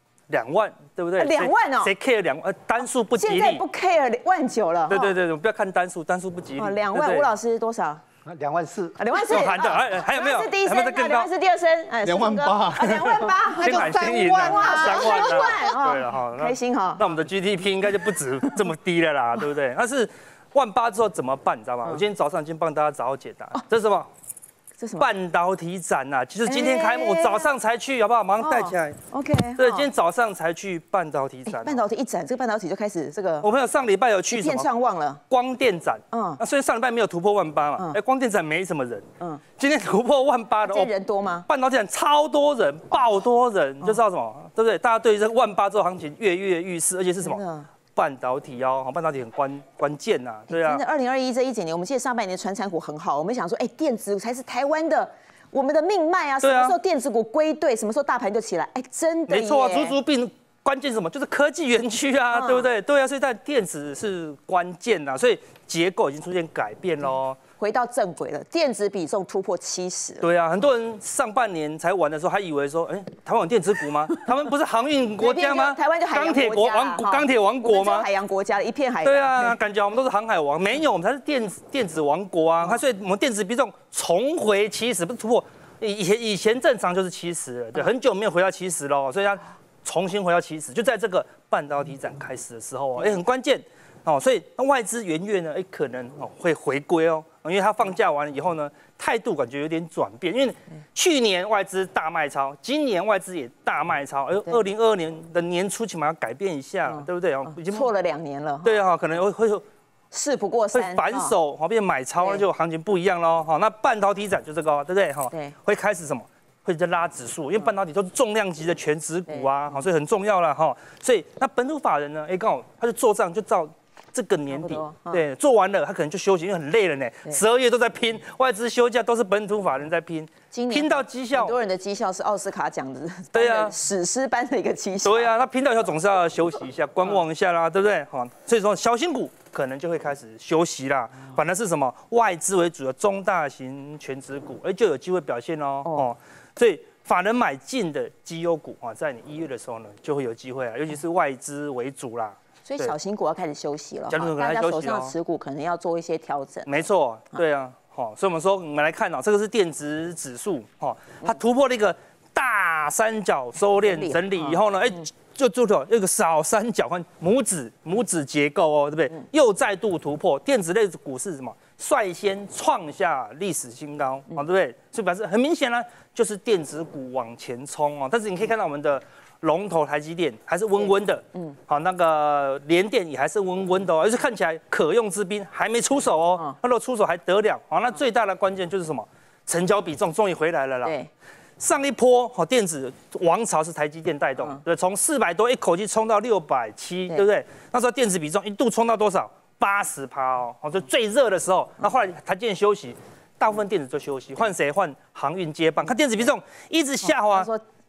2万，对不对 ？2万哦， 谁 care 2万？单数不吉利。 现在不 care 19000了。 对对对，我们不要看单数，单数不吉利。 2万，吴老师多少 ？24000。 24000。 喊的，还有没有？ 是第一声，2万是第二声 ，28000。 28000， 先喊先赢啊，3万。对了哈， 开心哈。 那我们的 GDP 应该就不止这么低了啦，对不对？但是18000之后怎么办？你知道吗？我今天早上已经帮大家找到解答。这是什么？这什么？半导体展呐，其实今天开幕，早上才去，好不好？马上带起来。 OK。 对，今天早上才去半导体展。 半导体一展，这个半导体就开始这个。 我朋友上礼拜有去什么？ 一片畅旺了。 光电展。那虽然上礼拜没有突破18000嘛，光电展没什么人。今天突破18000的。 今天人多吗？ 半导体展超多人，爆多人，就知道什么，对不对？大家对这个18000这个行情跃跃欲试，而且是什么？半导体哦，半导体很关键呐，对啊。 真的，2021这一整年，我们记得上半年的传产股很好，我们想说，电子才是台湾的。我们的命脉啊，什么时候电子股归队，什么时候大盘就起来？真的没错啊，足病关键是什么？就是科技园区啊，对不对？对啊，所以在电子是关键呐，所以结构已经出现改变喽。 回到正轨了，电子比重突破70。 对啊，很多人上半年才玩的时候，还以为说，台湾有电子股吗？他们不是航运国家吗？ 台湾就海洋国家， 钢铁王国吗？ 海洋国家一片海洋。 对啊，感觉我们都是航海王，没有，我们才是电子王国啊！所以我们电子比重重回70，不是突破。以前正常就是70了，对，很久没有回到70喽，所以它重新回到70，就在这个半导体展开始的时候很关键哦，所以外资元月呢，可能会回归哦，因为它放假完了以后呢，态度感觉有点转变，因为去年外资大卖超，今年外资也大卖超，2022年的年初起码要改变一下，对不对？ 已经错了2年了。 对啊，可能会。 事不过三， 会反手变买超，那就行情不一样喽。那半导体展就这个，对不对？对，会开始什么？会在拉指数，因为半导体都是重量级的全指股啊，所以很重要了哈。所以那本土法人呢，刚好他就做账，就照这个年底，对，做完了他可能就休息，因为很累了呢。12月都在拼，外资休假都是本土法人在拼。拼到绩效， 很多人的绩效是奥斯卡奖的， 对啊， 史诗般的一个绩效。 对啊，他拼到以后总是要休息一下，观望一下啦，对不对？所以说小型股可能就会开始休息啦，反而是什么外资为主的中大型全指股，就有机会表现哦。所以法人买进的绩优股在你1月的时候呢，就会有机会啊，尤其是外资为主啦。 所以小型股要开始休息了，大家手上持股可能要做一些调整。 没错，对啊。所以我们说，我们来看这个是电子指数，它突破了一个大三角收敛整理以后呢，就做到一个小三角和拇指结构哦，对不对？又再度突破电子类股是什么？率先创下历史新高，对不对？所以表示很明显呢，就是电子股往前冲哦。但是你可以看到我们的龙头台积电还是温温的，那个联电也还是温温的哦，而且看起来可用之兵还没出手哦。那如果出手还得了，那最大的关键就是什么？成交比重终于回来了啦。 对， 上一波电子王朝是台积电带动，对，从400多一口气冲到670，对不对？那时候电子比重一度冲到多少？80%哦，就最热的时候。那后来台积电休息，大部分电子就休息，换谁？换航运接棒。看电子比重一直下滑。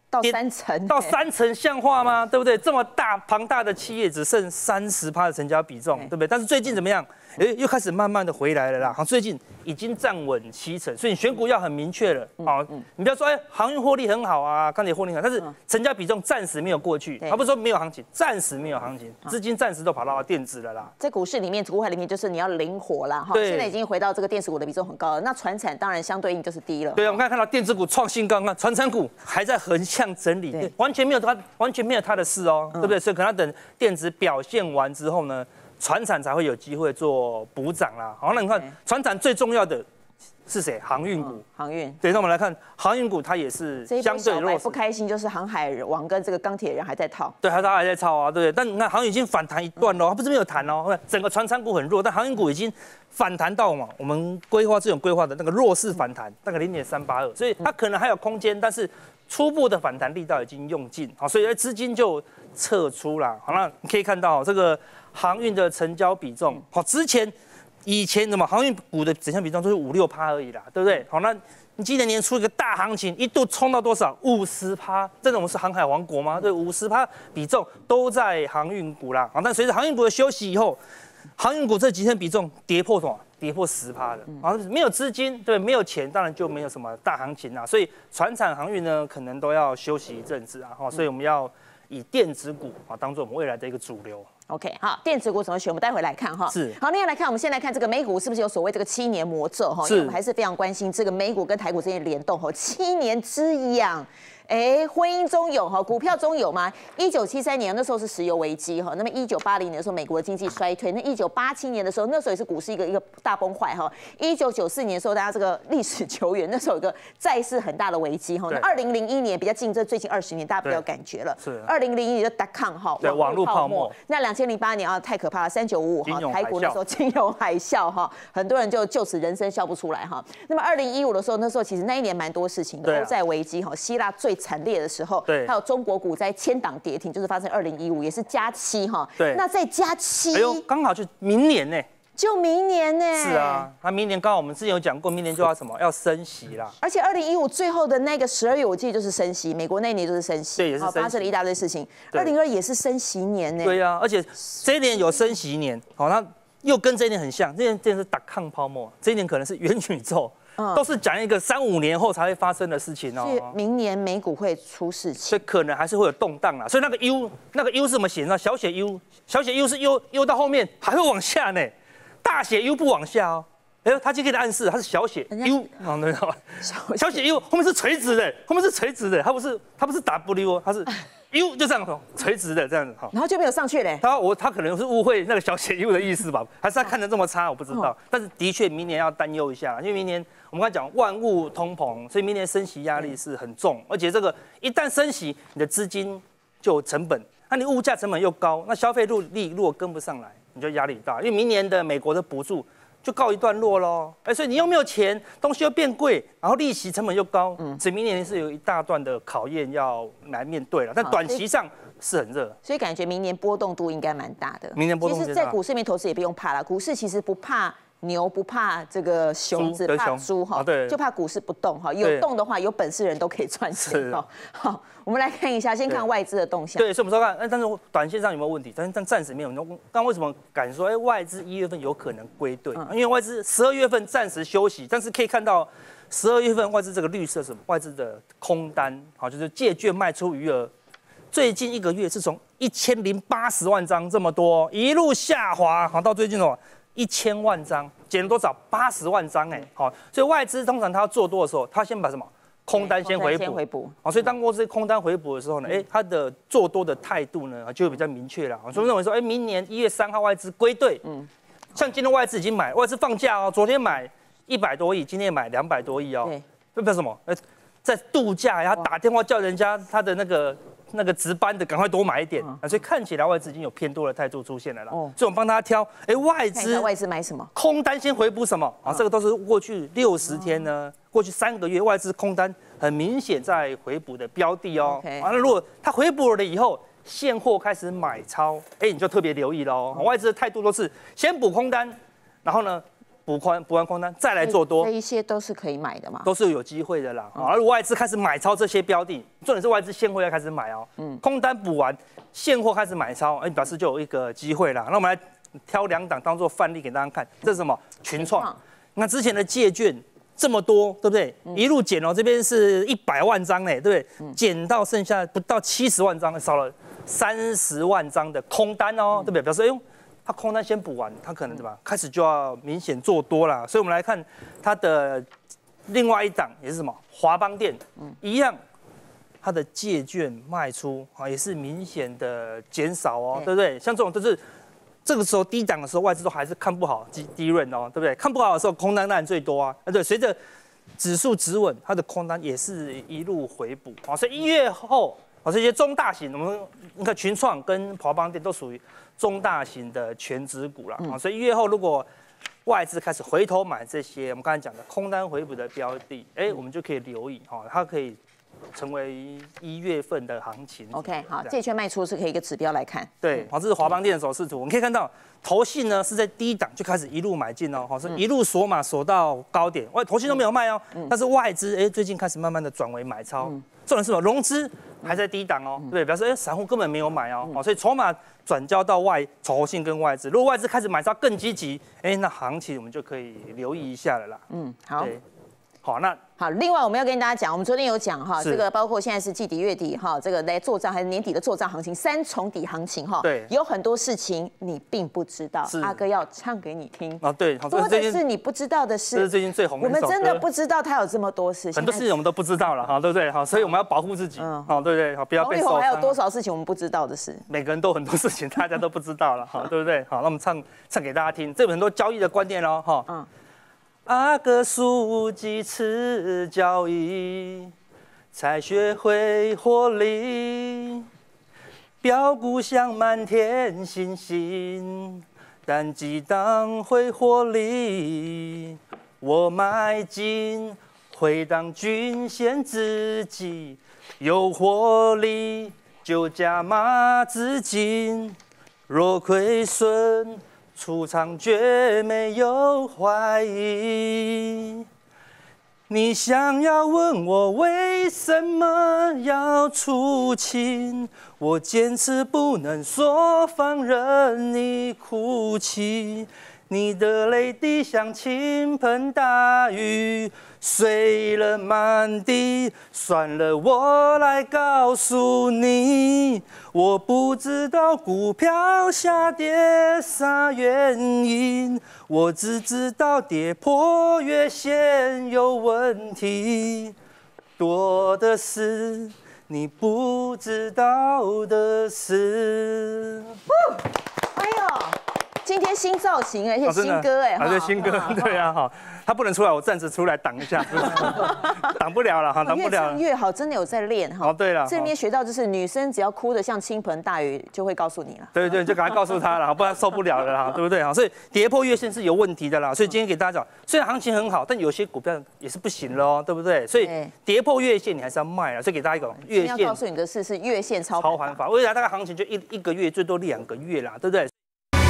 到3成， 到3成像话吗？对不对？这么庞大的企业只剩30%的成交比重，对不对？但是最近怎么样？又开始慢慢的回来了啦。好，最近已经站稳7成，所以你选股要很明确了。好，你不要说航运获利很好啊，钢铁获利很好，但是成交比重暂时没有过去，而不是说没有行情，暂时没有行情，资金暂时都跑到电子了啦。 在股市里面，股海里面就是你要灵活啦。哈，现在已经回到这个电子股的比重很高了，那传产当然相对应就是低了。 对啊，我们刚才看到电子股创新高，看传产股还在横向整理，完全没有它的事哦，对不对？所以可能要等电子表现完之后呢，传产才会有机会做补涨啦。好，那你看传产最重要的是谁？航运股。 航运。 对，那我们来看航运股，它也是相对弱势。 不开心就是航海王跟这个钢铁人还在套。 对，它还在套啊，对不对？但你看航运已经反弹一段了，它不是没有弹哦，整个传产股很弱，但航运股已经反弹到嘛，我们规划这种规划的那个弱势反弹，大概0.382，所以它可能还有空间，但是初步的反弹力道已经用尽，好，所以资金就撤出了。好，那你可以看到这个航运的成交比重，好，以前什么航运股的成交比重都是5-6%而已啦，对不对？好，那你今年年初一个大行情，一度冲到多少？50%，真的我们是航海王国吗？对，50%比重都在航运股啦。好，但随着航运股的休息以后，航运股这几天比重跌破什么？跌破10%的，然后没有资金，对，没有钱，当然就没有什么大行情啦。所以传产航运呢，可能都要休息一阵子啊。所以我们要以电子股啊当做我们未来的一个主流。 OK， 好，电子股怎么选？我们待会来看哈。 是。 好，另外来看，我们先来看这个美股是不是有所谓这个7年魔咒哈？因为我们还是非常关心这个美股跟台股之间的联动哈。7年之痒。婚姻中有哈，股票中有吗？1973年那时候是石油危机哈，那么1980年的时候美国的经济衰退，那1987年的时候那时候也是股市一个大崩坏哈。1994年的时候大家这个历史久远，那时候有个债市很大的危机哈。那2001年比较近，这最近20年大家比较有感觉了。 是。 2001年就.com 哈， 网络泡沫。 那2008年啊太可怕了，3955哈，台股那时候金融海啸哈，很多人就此人生笑不出来哈。那么2015的时候，那时候其实那一年蛮多事情的，欧债危机哈，希腊最惨烈的时候， 对， 还有中国股灾千档跌停，就是发生2015，也是+7哈。 对， 那再+7， 哎呦，刚好就明年呢。 就明年呢？ 是啊，那明年刚好我们之前有讲过，明年就要什么？要升息啦。 而且2015最后的那个12月，我记得就是升息，美国那一年就是升息， 对，也是升息， 发生了一大堆事情。2022也是升息年呢。 对啊，而且这一年有升息年，好，那又跟这一年很像，这一年是.com泡沫，这一年可能是元宇宙。都是讲一个3-5年后才会发生的事情哦。 所以明年美股会出事情， 所以可能还是会有动荡啦。所以那个 U 是怎么写呢？小写 U 是 U 到后面还会往下呢，大写 U 不往下哦。哎呦，他今天的暗示它是小写 U 啊，对吧？小写 U 后面是垂直的，它不是 W 哦，它是。U 就这样垂直的这样子哈， 然后就没有上去嘞。 他可能是误会那个小写 U 的意思吧，还是他看得这么差，我不知道。但是的确明年要担忧一下，因为明年我们刚才讲万物通膨，所以明年升息压力是很重，而且这个一旦升息，你的资金就有成本，那你物价成本又高，那消费力如果跟不上来，你就压力大。因为明年的美国的补助就告一段落喽，所以你又没有钱，东西又变贵，然后利息成本又高，所以明年是有一大段的考验要来面对了。但短期上是很热， 所以感觉明年波动度应该蛮大的。 明年波动度大， 其实，在股市里面投资也不用怕了，股市其实不怕牛，不怕这个熊子，怕猪哈，就怕股市不动哈。有动的话，有本事人都可以赚钱哈。好，我们来看一下，先看外资的动向。 对，所以我们说看，但是短线上有没有问题？但暂时没有。刚为什么敢说，外资1月份有可能归队？因为外资12月份暂时休息，但是可以看到12月份外资这个绿色什么？外资的空单，好，就是借券卖出余额，最近1个月是从1080万张这么多，一路下滑，好到最近哦。1000万张减了多少？80万张哎，好，所以外资通常他要做多的时候，他先把什么空单先回补，好，所以当过这些空单回补的时候呢，他的做多的态度呢就会比较明确了。所以认为说，明年1月3号外资归队，像今天外资已经买，外资放假哦，昨天买100多亿，今天买200多亿哦，代表什么？在度假呀，打电话叫人家他的那个值班的赶快多买一点，所以看起来外资已经有偏多的态度出现了啦。所以我们帮大家挑，外资买什么？ 空单先回补什么？这个都是过去60天呢，过去3个月外资空单很明显在回补的标的哦。完了，如果它回补了以后，现货开始买超，你就特别留意喽。外资的态度都是先补空单，然后呢补完空单，再来做多， 这一些都是可以买的嘛， 都是有机会的啦。而外资开始买超这些标的，重点是外资现货要开始买哦。空单补完，现货开始买超，表示就有一个机会啦。那我们来挑2档当做范例给大家看，这是什么？群创。那之前的借券这么多，对不对？一路减哦，这边是100万张嘞，对不对？减到剩下不到70万张，少了30万张的空单哦，对不对？表示它空单先补完，它可能对吧？开始就要明显做多了。所以我们来看它的另外一档也是什么？华邦电，一样，它的借券卖出啊也是明显的减少哦，对不对？像这种都是这个时候低档的时候，外资都还是看不好低润哦，对不对？看不好的时候，空单当然最多啊，对，随着指数止稳，它的空单也是一路回补啊，所以1月后。这些中大型，我们你看群创跟华邦电都属于中大型的全指股啦，所以1月后如果外资开始回头买这些我们刚才讲的空单回补的标的，我们就可以留意它可以成为1月份的行情。 OK， 好，借券卖出是可以一个指标来看。 对，这是华邦电的走势图，我们可以看到投信呢是在低档就开始一路买进哦，是一路锁码锁到高点，投信都没有卖哦，但是外资最近开始慢慢的转为买超。重点是什么？融资还在低档哦，对，表示散户根本没有买哦，所以筹码转交到投信跟外资，如果外资开始买超更积极，那行情我们就可以留意一下了啦。 好。 好，那好，另外我们要跟大家讲，我们昨天有讲哈，这个包括现在是季底月底哈，这个来做账还是年底的做账行情，3重底行情哈， 对， 有很多事情你并不知道，阿哥要唱给你听哦，对， 或者是你不知道的事， 这是最近最红的我们真的不知道它有这么多事情， 很多事情我们都不知道了哈，对不对？好，所以我们要保护自己，好，对不对？好，不要被受伤。 还有多少事情我们不知道的事？ 每个人都很多事情，大家都不知道了，哈，对不对？好，那我们唱给大家听，这有很多交易的观念喽，哈。阿哥数几次交易，才学会获利。标股像满天星星，但几档会获利。我买进，回档均线自己有获利，就加码资金。若亏损，出场绝没有怀疑。你想要问我为什么要出清？我坚持不能说放任你哭泣。你的泪滴像倾盆大雨，碎了满地。算了，我来告诉你，我不知道股票下跌啥原因，我只知道跌破月线有问题。多的是你不知道的事。 哎呦！今天新造型而且新歌对新歌，对啊，哈，他不能出来，我暂时出来挡一下，挡不了了哈，挡不了。 越唱越好，真的有在练哈。 哦，对了， 这里面学到就是女生只要哭得像倾盆大雨，就会告诉你了。 对，就赶快告诉他了，不然受不了了啦，对不对？哈，所以跌破月线是有问题的啦，所以今天给大家讲，虽然行情很好，但有些股票也是不行了哦，对不对？所以跌破月线你还是要卖了，所以给大家一个月线。 要告诉你的是月线操盘法， 未来大概行情就一个月最多2个月啦，对不对？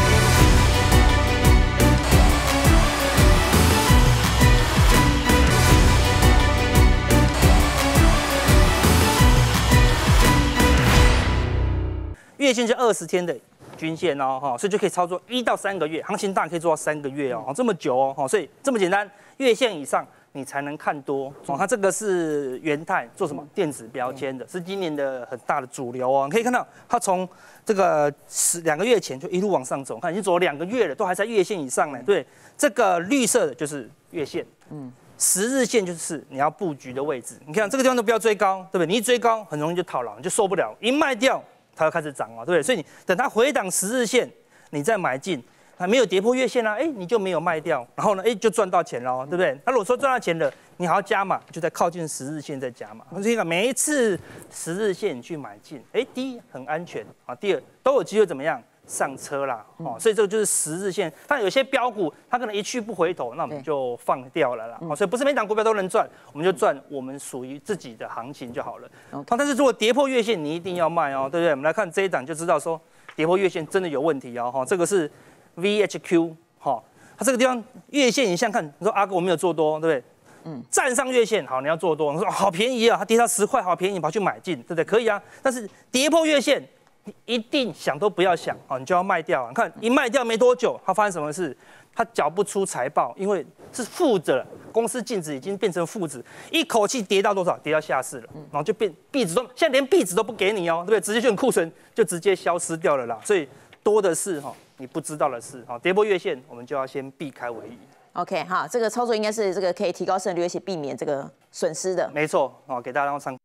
月线是20天的均线哦，所以就可以操作1到3个月，行情大可以做到3个月哦，这么久哦，所以这么简单，月线以上你才能看多。它这个是元泰做什么电子标签的，是今年的很大的主流哦。你可以看到它从这个2个月前就一路往上走，看已经走了2个月了，都还在月线以上呢。对，这个绿色的就是月线，10日线就是你要布局的位置。你看这个地方都不要追高，对不对？你一追高很容易就套牢，你就受不了，一卖掉。它要开始涨了，对不对？所以你等它回档10日线，你再买进，还没有跌破月线啦，你就没有卖掉，然后呢，就赚到钱了，对不对？那如果说赚到钱了，你还要加码，就在靠近10日线再加码。所以每一次10日线你去买进，第一很安全啊，第二都有机会怎么样上车啦，所以这个就是10日线。但有些标股它可能一去不回头，那我们就放掉了啦。所以不是每档股票都能赚，我们就赚我们属于自己的行情就好了。但是如果跌破月线，你一定要卖哦，对不对？我们来看这一档就知道说跌破月线真的有问题哦。这个是 VHQ 它这个地方月线，你想看，你说阿哥我没有做多，对不对？站上月线，好，你要做多，你说好便宜啊，它跌到10块，好便宜，你跑去买进，对不对？可以啊，但是跌破月线，你一定想都不要想，好，你就要卖掉。你看一卖掉没多久，它发生什么事？它缴不出财报，因为是负的了，公司净值已经变成负值，一口气跌到多少？跌到下市了，然后就变币值都，现在连币值都不给你哦，对不对？直接就库存就直接消失掉了啦，所以多的是哈你不知道的事，好，跌破月线我们就要先避开为宜。 OK 哈，这个操作应该是这个可以提高胜率，而且避免这个损失的。 没错，好，给大家参考。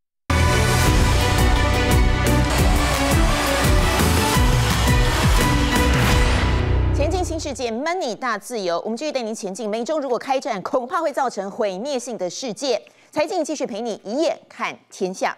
前进新世界 ，Money 大自由，我们继续带您前进。美中如果开战，恐怕会造成毁灭性的世界。财经继续陪你一夜看天下。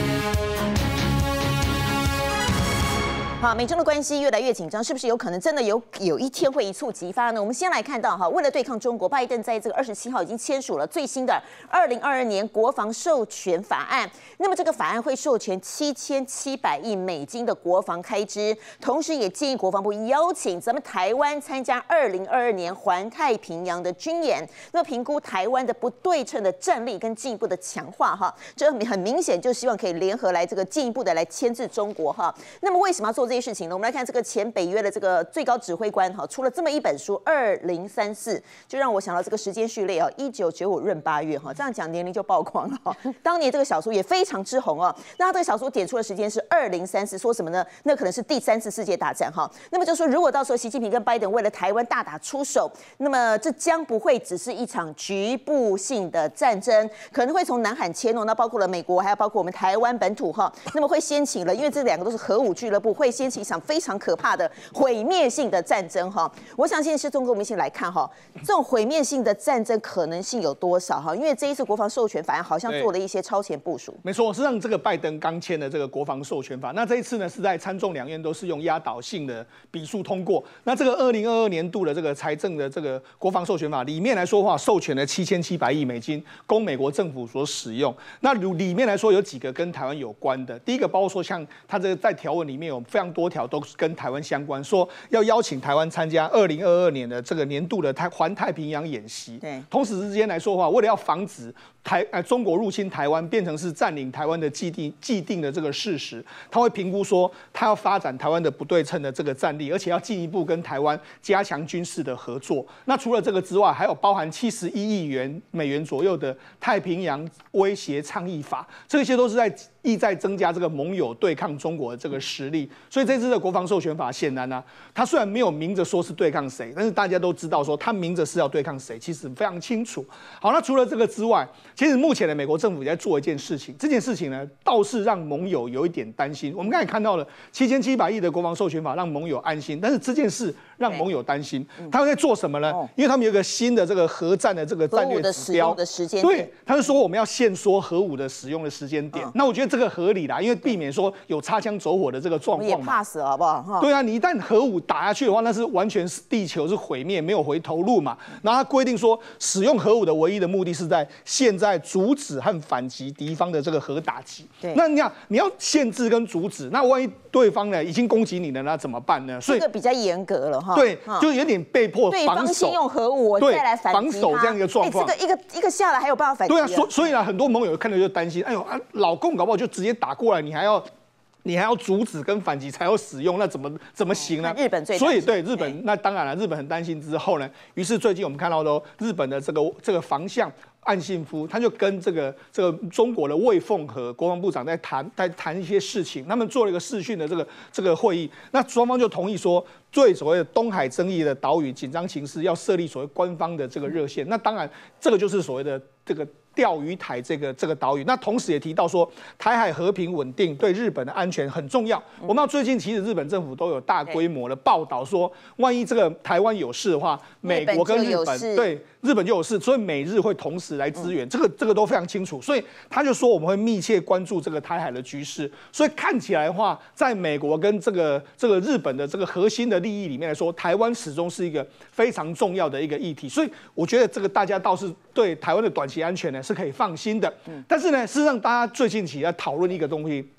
好，美中的关系越来越紧张，是不是有可能真的有一天会一触即发呢？我们先来看到哈，为了对抗中国，拜登在这个27号已经签署了最新的2022年国防授权法案。那么这个法案会授权7700亿美金的国防开支，同时也建议国防部邀请咱们台湾参加2022年环太平洋的军演，那么评估台湾的不对称的战力跟进一步的强化哈，这很明显就希望可以联合来这个进一步的来牵制中国哈。那么为什么要做这些事情呢？我们来看这个前北约的这个最高指挥官哈，出了这么一本书2034，就让我想到这个时间序列啊，1995闰8月哈，这样讲年龄就曝光了哈。当年这个小说也非常之红哦。那他这个小说点出的时间是2034，说什么呢？那可能是第3次世界大战哈。那么就说如果到时候习近平跟拜登为了台湾大打出手，那么这将不会只是一场局部性的战争，可能会从南海牵动，那包括了美国，还有包括我们台湾本土哈。那么会掀起了，因为这两个都是核武俱乐部，会掀起一场非常可怕的毁灭性的战争哈。我相信是中国，我们一起来看哈，这种毁灭性的战争可能性有多少哈？因为这一次国防授权法案好像做了一些超前部署。 没错，是让这个拜登刚签的这个国防授权法，那这一次呢是在参众两院都是用压倒性的比数通过。那这个2022年度的这个财政的这个国防授权法里面来说话，授权了7700亿美金供美国政府所使用。那里面来说有几个跟台湾有关的，第一个包括说像它这个在条文里面有非常多条都跟台湾相关，说要邀请台湾参加2022年的这个年度的环太平洋演习。 对， 同时之间来说话，为了要防止中国入侵台湾变成是占领台湾的既定的这个事实，他会评估说他要发展台湾的不对称的这个战力，而且要进一步跟台湾加强军事的合作。那除了这个之外，还有包含71亿美元左右的太平洋威胁倡议法，这些都是意在增加这个盟友对抗中国的这个实力。所以这次的国防授权法显然呢，它虽然没有明着说是对抗谁，但是大家都知道说它明着是要对抗谁，其实非常清楚。好，那除了这个之外，其实目前的美国政府也在做一件事情，这件事情呢倒是让盟友有一点担心。我们刚才看到了7700亿的国防授权法让盟友安心，但是这件事让盟友担心，他们在做什么呢？因为他们有一个新的这个核战的这个战略指标的时间点， 对，他就说我们要限缩核武的使用的时间点。那我觉得这个合理啦，因为避免说有擦枪走火的这个状况嘛。 也怕死好不好？ 对啊，你一旦核武打下去的话，那是完全是地球是毁灭，没有回头路嘛。然后他规定说，使用核武的唯一的目的是在现在阻止和反击敌方的这个核打击。 对， 那你要限制跟阻止，那万一对方呢已经攻击你了，那怎么办呢？ 所以这个比较严格了哈。 对，就有点被迫防守。 对方先用核武，我再来反击防守这样一个状况。 这个一个下来还有办法反击。 对啊，所以呢，很多盟友看到就担心，哎呦啊，老共搞不好就直接打过来，你还要阻止跟反击才要使用，那怎么行呢？ 日本最所以对日本，那当然了，日本很担心之后呢，于是最近我们看到的日本的这个防相岸信夫，他就跟这个中国的魏凤和国防部长在谈一些事情，他们做了一个视讯的这个会议，那双方就同意说，对所谓的东海争议的岛屿紧张情势要设立所谓官方的这个热线，那当然这个就是所谓的这个钓鱼台这个岛屿，那同时也提到说，台海和平稳定对日本的安全很重要。我们到最近其实日本政府都有大规模的报道说，万一这个台湾有事的话，美国跟日本对日本就有事，所以美日会同时来支援，这个都非常清楚。所以他就说我们会密切关注这个台海的局势。所以看起来的话，在美国跟这个日本的这个核心的利益里面来说，台湾始终是一个非常重要的一个议题。所以我觉得这个大家倒是对台湾的短期安全呢是可以放心的。但是呢，事实上大家最近起在讨论一个东西，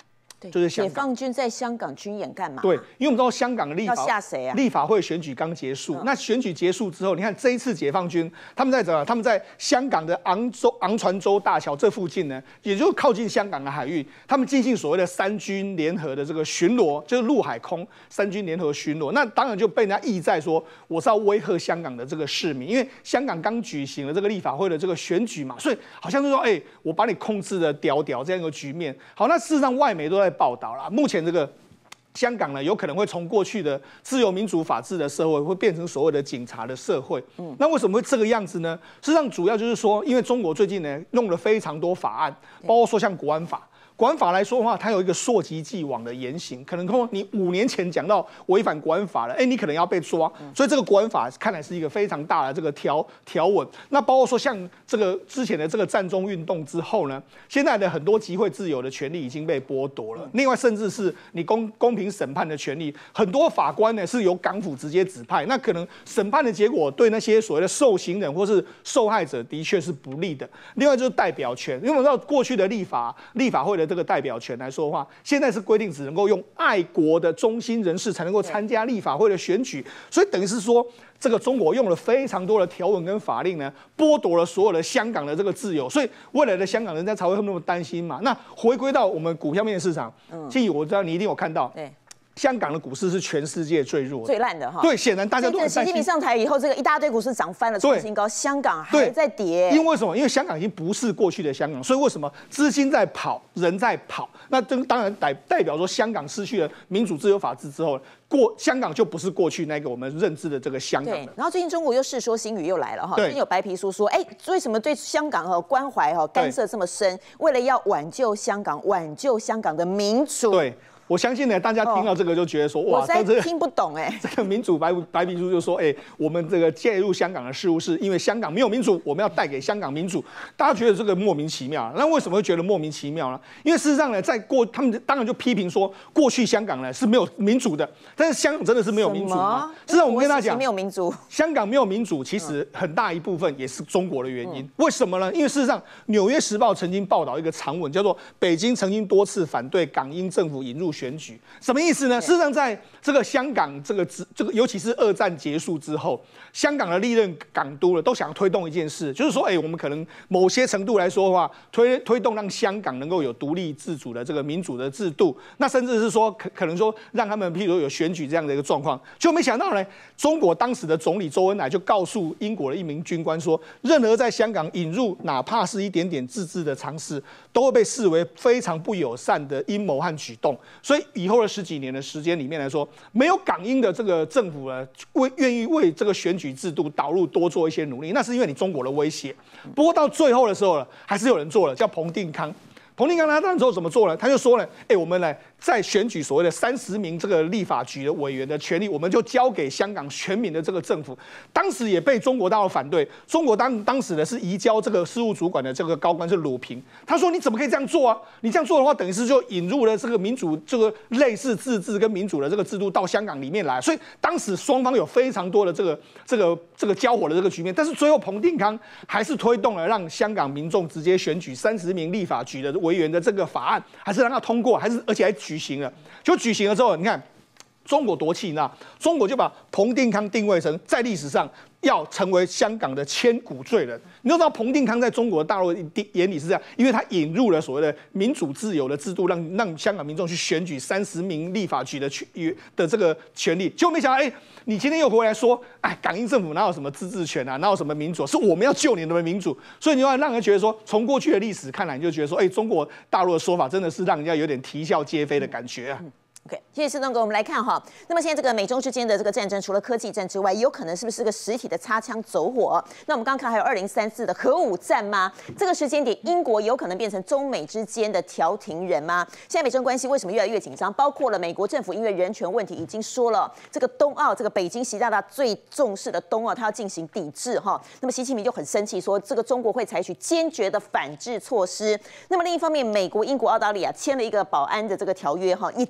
就是香港。 解放军在香港军演干嘛？ 对，因为我们知道香港的立法要吓谁啊？ 立法会选举刚结束，那选举结束之后，你看这一次解放军他们在怎么？他们在香港的昂船洲大桥这附近呢，也就是靠近香港的海域，他们进行所谓的三军联合的这个巡逻，就是陆海空三军联合巡逻。那当然就被人家意在说，我是要威吓香港的这个市民，因为香港刚举行了这个立法会的这个选举嘛，所以好像就说，我把你控制的屌这样一个局面。好，那事实上外媒都在报道啦，目前这个香港呢，有可能会从过去的自由民主法治的社会，会变成所谓的警察的社会。那为什么会这个样子呢？事实上，主要就是说，因为中国最近呢弄了非常多法案，包括说像国安法。国安法来说的话，它有一个溯及既往的言行，可能说你5年前讲到违反国安法了，你可能要被抓，所以这个国安法看来是一个非常大的这个条文。那包括说像这个之前的这个战中运动之后呢，现在的很多集会自由的权利已经被剥夺了。另外，甚至是你公平审判的权利，很多法官呢是由港府直接指派，那可能审判的结果对那些所谓的受刑人或是受害者的确是不利的。另外就是代表权，因为我们知道过去的立法会的这个代表权来说的话，现在是规定只能够用爱国的中心人士才能够参加立法会的选举，所以等于是说，这个中国用了非常多的条文跟法令呢，剥夺了所有的香港的这个自由，所以未来的香港人家才会那么担心嘛。那回归到我们股票面市场，其实我知道你一定有看到，香港的股市是全世界最弱、 最烂的哈。 对，显然大家都很担心。 习近平上台以后，这个一大堆股市涨翻了，创新高，香港还在跌。 因为什么？因为香港已经不是过去的香港，所以为什么资金在跑，人在跑？那这当然代表说香港失去了民主、自由、法治之后，香港就不是过去那个我们认知的这个香港了。 然后最近中国又世说新语又来了哈，最近有白皮书说，为什么对香港关怀干涉这么深？为了要挽救香港的民主。 对。我相信呢，大家听到这个就觉得说，哇， 我真听不懂这个民主白皮书就说，我们这个介入香港的事务是因为香港没有民主，我们要带给香港民主。大家觉得这个莫名其妙，那为什么会觉得莫名其妙呢？因为事实上呢，他们当然就批评说，过去香港呢是没有民主的，但是香港真的是没有民主吗？事实上，我们跟大家讲， 没有民主， 香港没有民主，其实很大一部分也是中国的原因。为什么呢？因为事实上，《纽约时报》曾经报道一个长文，叫做“北京曾经多次反对港英政府引入选举”。什么意思呢？事实上，在这个香港这个尤其是2战结束之后，香港的历任港督都想要推动一件事，就是说，我们可能某些程度来说的话，推动让香港能够有独立自主的这个民主的制度，那甚至是说可能说让他们譬如说有选举这样的一个状况，就没想到呢，中国当时的总理周恩来就告诉英国的一名军官说，任何在香港引入哪怕是一点点自治的尝试，都会被视为非常不友善的阴谋和举动，所以以后的10几年的时间里面来说，没有港英的这个政府呢，愿意为这个选举制度导入多做一些努力，那是因为你中国的威胁。不过到最后的时候呢，还是有人做了，叫彭定康。彭定康他那时候怎么做呢？他就说呢，我们呢在选举所谓的30名这个立法局的委员的权利，我们就交给香港全民的这个政府。当时也被中国大陆反对，中国当时呢是移交这个事务主管的这个高官是鲁平，他说你怎么可以这样做啊？你这样做的话，等于是就引入了这个民主这个类似自治跟民主的这个制度到香港里面来，所以当时双方有非常多的这个交火的这个局面，但是最后彭定康还是推动了让香港民众直接选举30名立法局的委员的这个法案，还是让他通过，而且还举行了。就举行了之后，你看中国多气呢？中国就把彭定康定位成在历史上要成为香港的千古罪人。你都知道彭定康在中国大陆眼里是这样，因为他引入了所谓的民主自由的制度，让香港民众去选举30名立法局的这个权利。结果没想到，你今天又回来说，港英政府哪有什么自治权啊，哪有什么民主？是我们要救你的民主。所以你要让人觉得说，从过去的历史看来，你就觉得说，中国大陆的说法真的是让人家有点啼笑皆非的感觉啊。 OK， 谢谢施东哥。我们来看哈，那么现在这个美中之间的这个战争，除了科技战之外，有可能是不是个实体的擦枪走火？那我们刚刚看还有2034的核武战吗？这个时间点，英国有可能变成中美之间的调停人吗？现在美中关系为什么越来越紧张？包括了美国政府因为人权问题已经说了，这个冬奥，这个北京习大大最重视的冬奥，他要进行抵制哈。那么习近平就很生气，说这个中国会采取坚决的反制措施。那么另一方面，美国、英国、澳大利亚签了一个保安的这个条约哈，也激怒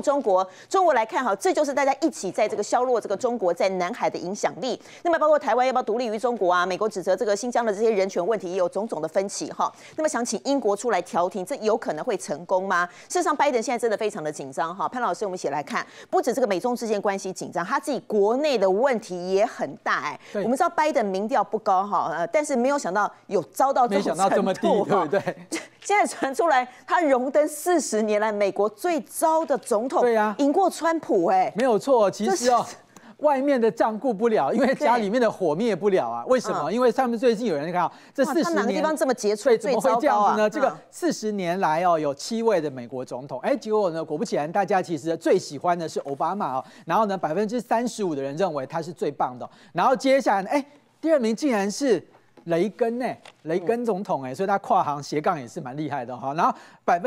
中国。中国来看哈，这就是大家一起在这个削弱这个中国在南海的影响力。那么包括台湾要不要独立于中国啊？美国指责这个新疆的这些人权问题也有种种的分歧哈。那么想请英国出来调停，这有可能会成功吗？事实上，拜登现在真的非常的紧张哈。潘老师，我们一起来看，不止这个美中之间关系紧张，他自己国内的问题也很大哎。我们知道拜登民调不高哈，但是没有想到有遭到这种程度， 没想到这么低，对不对？ 现在传出来，他荣登40年来美国最糟的总统， 对呀， 赢过川普哎， 没有错。其实哦，外面的账顾不了，因为家里面的火灭不了啊。为什么？因为他们最近有人看到这40年， 他哪个地方这么杰出， 怎么会这样子呢？这个40年来哦，有7位的美国总统，哎，结果呢，果不其然，大家其实最喜欢的是奥巴马哦，然后呢，35%的人认为他是最棒的，然后接下来呢，哎，第2名竟然是雷根呢，雷根总统哎，所以他跨行斜杠也是蛮厉害的哈。然后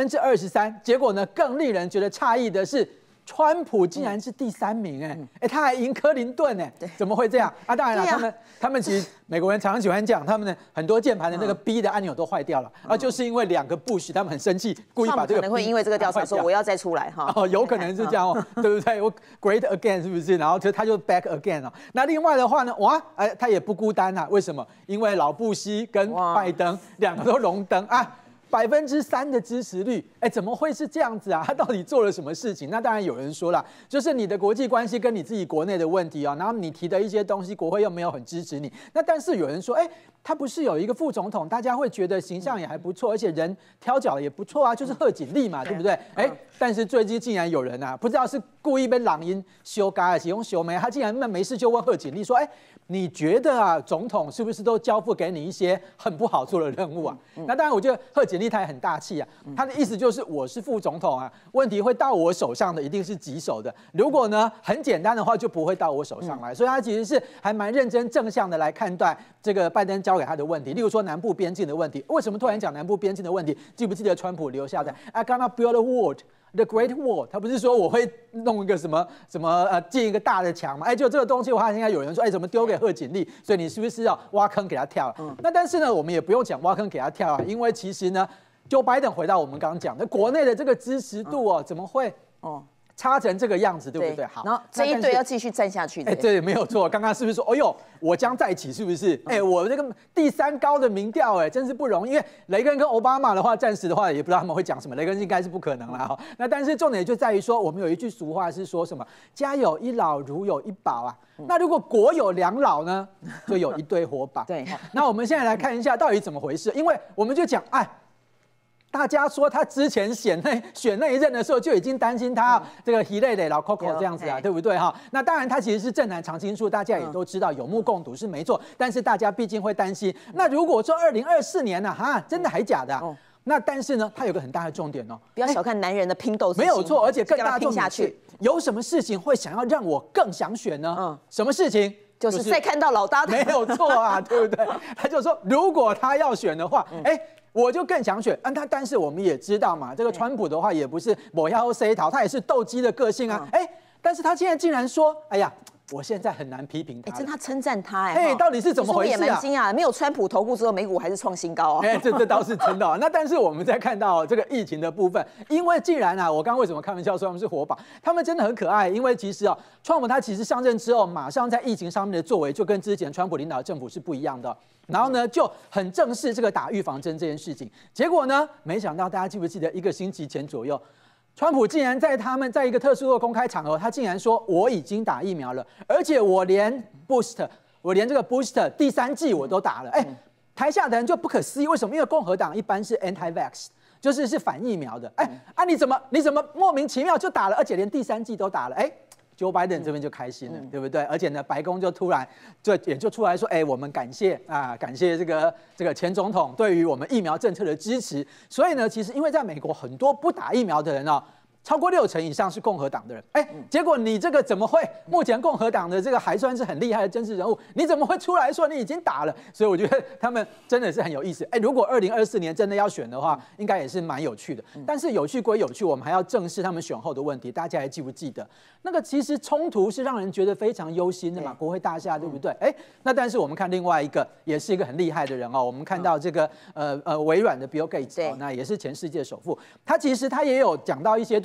23%，结果呢更令人觉得诧异的是，川普竟然是第3名哎，他还赢柯林顿哎，怎么会这样啊？当然了，他们其实美国人常常喜欢讲，他们的很多键盘的那个 B 的按钮都坏掉了啊，就是因为2个 Bush 他们很生气，故意把这个 B 可能会因为这个调查说我要再出来哈。 哦，有可能是这样哦，对不对？我 Great again 是不是？然后他就 Back again 哦。那另外的话呢，哇，哎，他也不孤单啊，为什么？因为老布希跟拜登2个都荣登啊。3%的支持率，哎，怎么会是这样子啊？他到底做了什么事情？那当然有人说了，就是你的国际关系跟你自己国内的问题啊，然后你提的一些东西，国会又没有很支持你。那但是有人说，哎，他不是有一个副总统，大家会觉得形象也还不错，而且人挑角也不错啊，就是贺锦丽嘛，对不对？哎，但是最近竟然有人啊，不知道是故意被朗音修改还是用修眉，他竟然没事就问贺锦丽说，哎，你觉得啊，总统是不是都交付给你一些很不好做的任务啊？那当然，我觉得贺锦丽他也很大气啊，他的意思就是我是副总统啊，问题会到我手上的一定是棘手的，如果呢很简单的话就不会到我手上来，所以他其实是还蛮认真正向的来看待这个拜登交给他的问题，例如说南部边境的问题。为什么突然讲南部边境的问题？记不记得川普留下的 I gonna build a wall。The Great Wall， 他不是说我会弄一个什么建一个大的墙嘛？哎，就这个东西的话，现在有人说，哎，怎么丢给贺锦丽？所以你是不是要挖坑给他跳？那但是呢，我们也不用讲挖坑给他跳啊，因为其实呢，Joe Biden回到我们刚刚讲的国内的这个支持度哦，怎么会差成这个样子，对不对？好， 然后这一队要继续站下去。 哎，对，没有错。刚刚是不是说，哎呦，我将再起，是不是？哎，我这个第3高的民调，哎，真是不容易。因为雷根跟奥巴马的话，暂时的话也不知道他们会讲什么。雷根应该是不可能啦哈。那但是重点就在于说，我们有一句俗话是说什么？家有一老，如有一宝啊。那如果国有2老呢，就有一对活宝。 对。 那我们现在来看一下到底怎么回事，因为我们就讲，哎。大家说他之前选那一任的时候就已经担心他这个一类的老 Coco 这样子啊，对不对哈？那当然他其实是政坛常青树，大家也都知道有目共睹是没错，但是大家毕竟会担心。那如果说2024年呢，哈，真的还假的？那但是呢，他有个很大的重点哦， 不要小看男人的拼斗， 没有错，而且更大的重点是有什么事情会想要让我更想选呢？什么事情？ 就是再看到老大没有错啊，对不对？他就说，如果他要选的话，哎。我就更想选，但是我们也知道嘛，这个川普的话也不是我要塞逃，他也是斗鸡的个性啊，哎，但是他现在竟然说，哎呀，我现在很难批评他， 真他称赞他哎，到底是怎么回事啊？ 也蛮惊讶，没有川普投顾之后，美股还是创新高啊， 哎，这倒是真的啊。那但是我们在看到这个疫情的部分，因为既然啊，我刚刚为什么开玩笑说他们是活宝，他们真的很可爱，因为其实啊，川普他其实上任之后，马上在疫情上面的作为就跟之前川普领导的政府是不一样的。然后呢，就很正视这个打预防针这件事情。结果呢，没想到大家记不记得1个星期前左右，川普竟然在一个特殊的公开场合，他竟然说我已经打疫苗了，而且我连这个 booster 第3剂我都打了。哎，台下的人就不可思议，为什么？因为共和党一般是 anti-vax， 就是反疫苗的。哎，你怎么莫名其妙就打了，而且连第3剂都打了？哎。Joe Biden 这边就开心了，对不对？而且呢，白宫就突然也就出来说，哎，我们感谢这个前总统对于我们疫苗政策的支持。所以呢，其实因为在美国很多不打疫苗的人哦，超过60%以上是共和党的人。哎，结果你这个怎么会？目前共和党的这个还算是很厉害的政治人物，你怎么会出来说你已经打了？所以我觉得他们真的是很有意思。哎，如果2024年真的要选的话，应该也是蛮有趣的。但是有趣归有趣，我们还要正视他们选后的问题。大家还记不记得那个其实冲突是让人觉得非常忧心的嘛？国会大厦，对不对？哎，那但是我们看另外一个也是一个很厉害的人哦，我们看到这个微软的 Bill Gates，那也是全世界首富。他其实他也有讲到一些对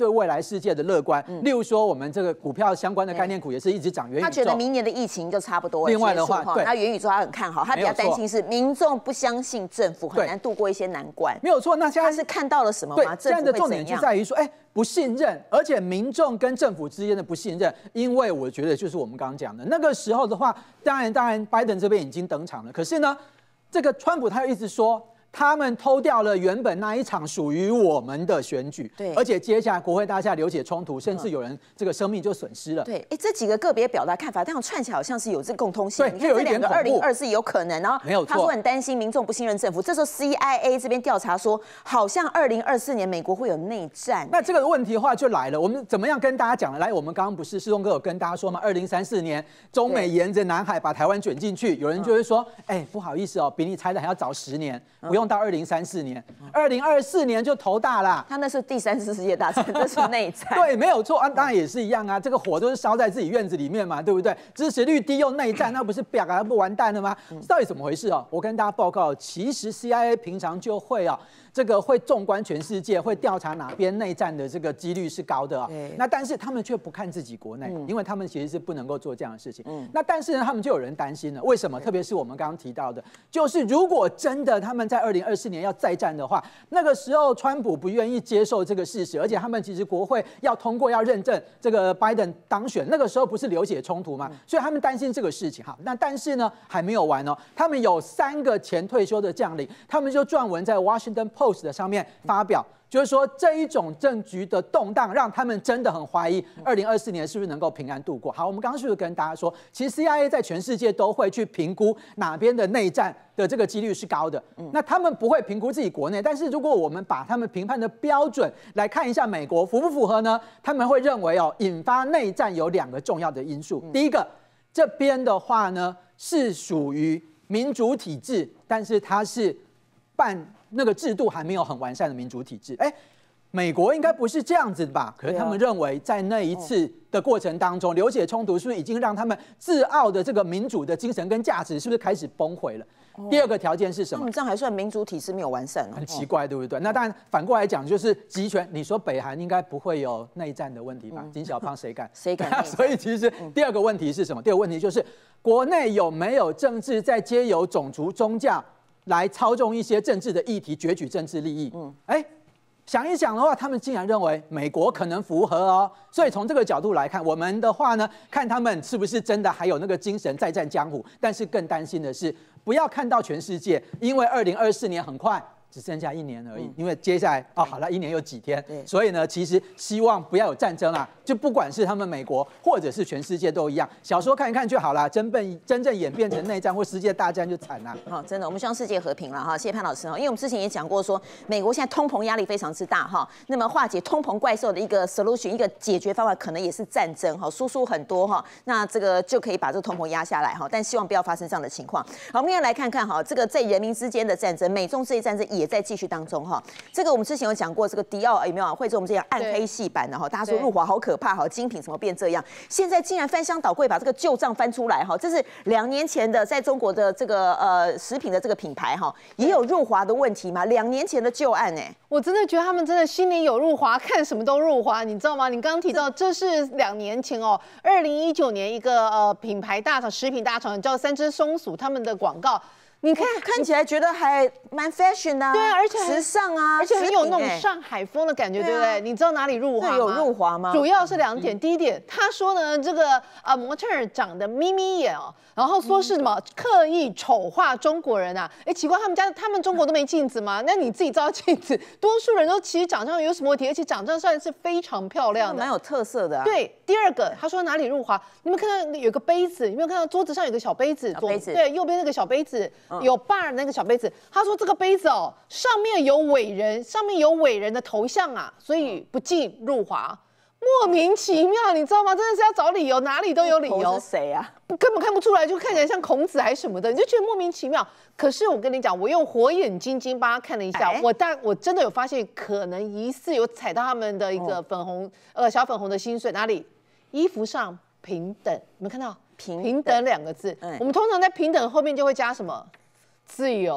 对未来世界的乐观。例如说，我们这个股票相关的概念股也是一直涨元宇宙。 他觉得明年的疫情就差不多了。 另外的话， 对，他元宇宙他很看好，他比较担心是民众不相信政府，很难度过一些难关。 没有错，那现在他是看到了什么吗？ 现在的重点就在于说，不信任，而且民众跟政府之间的不信任，因为我觉得就是我们刚刚讲的那个时候的话，当然，拜登这边已经登场了，可是呢，这个川普他又一直说。他们偷掉了原本那一场属于我们的选举， 对， 而且接下来国会大厦流血冲突，甚至有人这个生命就损失了。 对，这几个个别表达看法，但我串起来好像是有这共通性。 对，就有一点恐怖。 2024有可能，然后没有错， 他说很担心民众不信任政府。这时候 CIA 这边调查说，好像2024年美国会有内战。 那这个问题的话就来了，我们怎么样跟大家讲呢？来，我们刚刚不是世忠哥有跟大家说吗？2034年中美沿着南海把台湾卷进去，有人就会说，不好意思哦，比你猜的还要早10年，不用到2034年。2024年就头大啦， 他那是第3次世界大战，这是内战。 对，没有错啊，当然也是一样啊，这个火都是烧在自己院子里面嘛，对不对？支持率低又内战，那不是啪啊，不完蛋了吗？到底怎么回事哦？我跟大家报告，其实 CIA 平常就会这个会纵观全世界，会调查哪边内战的这个几率是高的那但是他们却不看自己国内，因为他们其实是不能够做这样的事情。那但是呢，他们就有人担心了，为什么？特别是我们刚刚提到的，就是如果真的他们在2024年要再战的话，那个时候川普不愿意接受这个事实，而且他们其实国会要通过要认证这个拜登当选，那个时候不是流血冲突吗？所以他们担心这个事情。好，那但是呢还没有完哦，他们有3个前退休的将领，他们就撰文在 Washington Post 的上面发表。就是说，这一种政局的动荡，让他们真的很怀疑2024年是不是能够平安度过。好，我们刚刚是不是跟大家说，其实 CIA 在全世界都会去评估哪边的内战的这个几率是高的。那他们不会评估自己国内，但是如果我们把他们评判的标准来看一下美国符不符合呢？他们会认为引发内战有2个重要的因素。第一个，这边的话呢是属于民主体制，但是它是那个制度还没有很完善的民主体制。美国应该不是这样子的吧？可是他们认为，在那一次的过程当中，流血冲突是不是已经让他们自傲的这个民主的精神跟价值，是不是开始崩毁了？第2个条件是什么？ 这样还算民主体制没有完善很奇怪，对不对？那当然反过来讲，就是集权。你说北韩应该不会有内战的问题吧？金小胖谁敢？ 谁敢？ 所以其实第2个问题是什么？第2个问题就是国内有没有政治在藉由种族、宗教来操纵一些政治的议题，攫取政治利益。想一想的话，他们竟然认为美国可能符合哦。所以从这个角度来看，我们的话呢，看他们是不是真的还有那个精神再战江湖。但是更担心的是，不要看到全世界，因为2024年很快。只剩下1年而已，因为接下来好了，1年有几天，所以呢，其实希望不要有战争啊，就不管是他们美国或者是全世界都一样，小说看一看就好了，真正演变成内战或世界大战就惨了。 好，真的，我们希望世界和平了哈，谢谢潘老师哈，因为我们之前也讲过说，美国现在通膨压力非常之大哈，那么化解通膨怪兽的一个 solution 一个解决方法可能也是战争哈，输出很多哈，那这个就可以把这个通膨压下来哈，但希望不要发生这样的情况。好，我们现在来看看哈，这个在人民之间的战争，美中这一战争也在继续当中哈。这个我们之前有讲过，这个迪奥有没有会做我们这样暗黑系版的哈？大家说入华好可怕哈，精品怎么变这样？现在竟然翻箱倒柜把这个旧账翻出来哈，这是2年前的在中国的这个食品的这个品牌哈，也有入华的问题吗？2年前的旧案我真的觉得他们真的心里有入华，看什么都入华，你知道吗？你刚刚提到这是2年前2019年一个品牌大厂食品大厂叫3只松鼠他们的广告。你看起来觉得还蛮 fashion 啊， 对啊，而且时尚啊， 而且很有那种上海风的感觉，对不对？你知道哪里入华吗？ 有入华吗？ 主要是2点，第一点，他说呢，这个模特儿长得眯眯眼然后说是什么刻意丑化中国人啊？奇怪，他们中国都没镜子吗？那你自己照镜子，多数人都其实长相有什么问题，而且长相算是非常漂亮的， 蛮有特色的。 对，第2个，他说哪里入华？你们看到有个杯子，有没有看到桌子上有个小杯子？对，右边那个小杯子有bar那个小杯子。他说这个杯子上面有伟人的头像啊，所以不进入华。莫名其妙，你知道吗？真的是要找理由，哪里都有理由。 是谁啊？ 根本看不出来，就看起来像孔子还是什么的，你就觉得莫名其妙。可是我跟你讲，我用火眼金睛帮他看了一下，我真的有发现，可能疑似有踩到他们的一个小粉红的薪水，哪里？衣服上平等，有没有看到？平等2个字。我们通常在平等后面就会加什么？自由。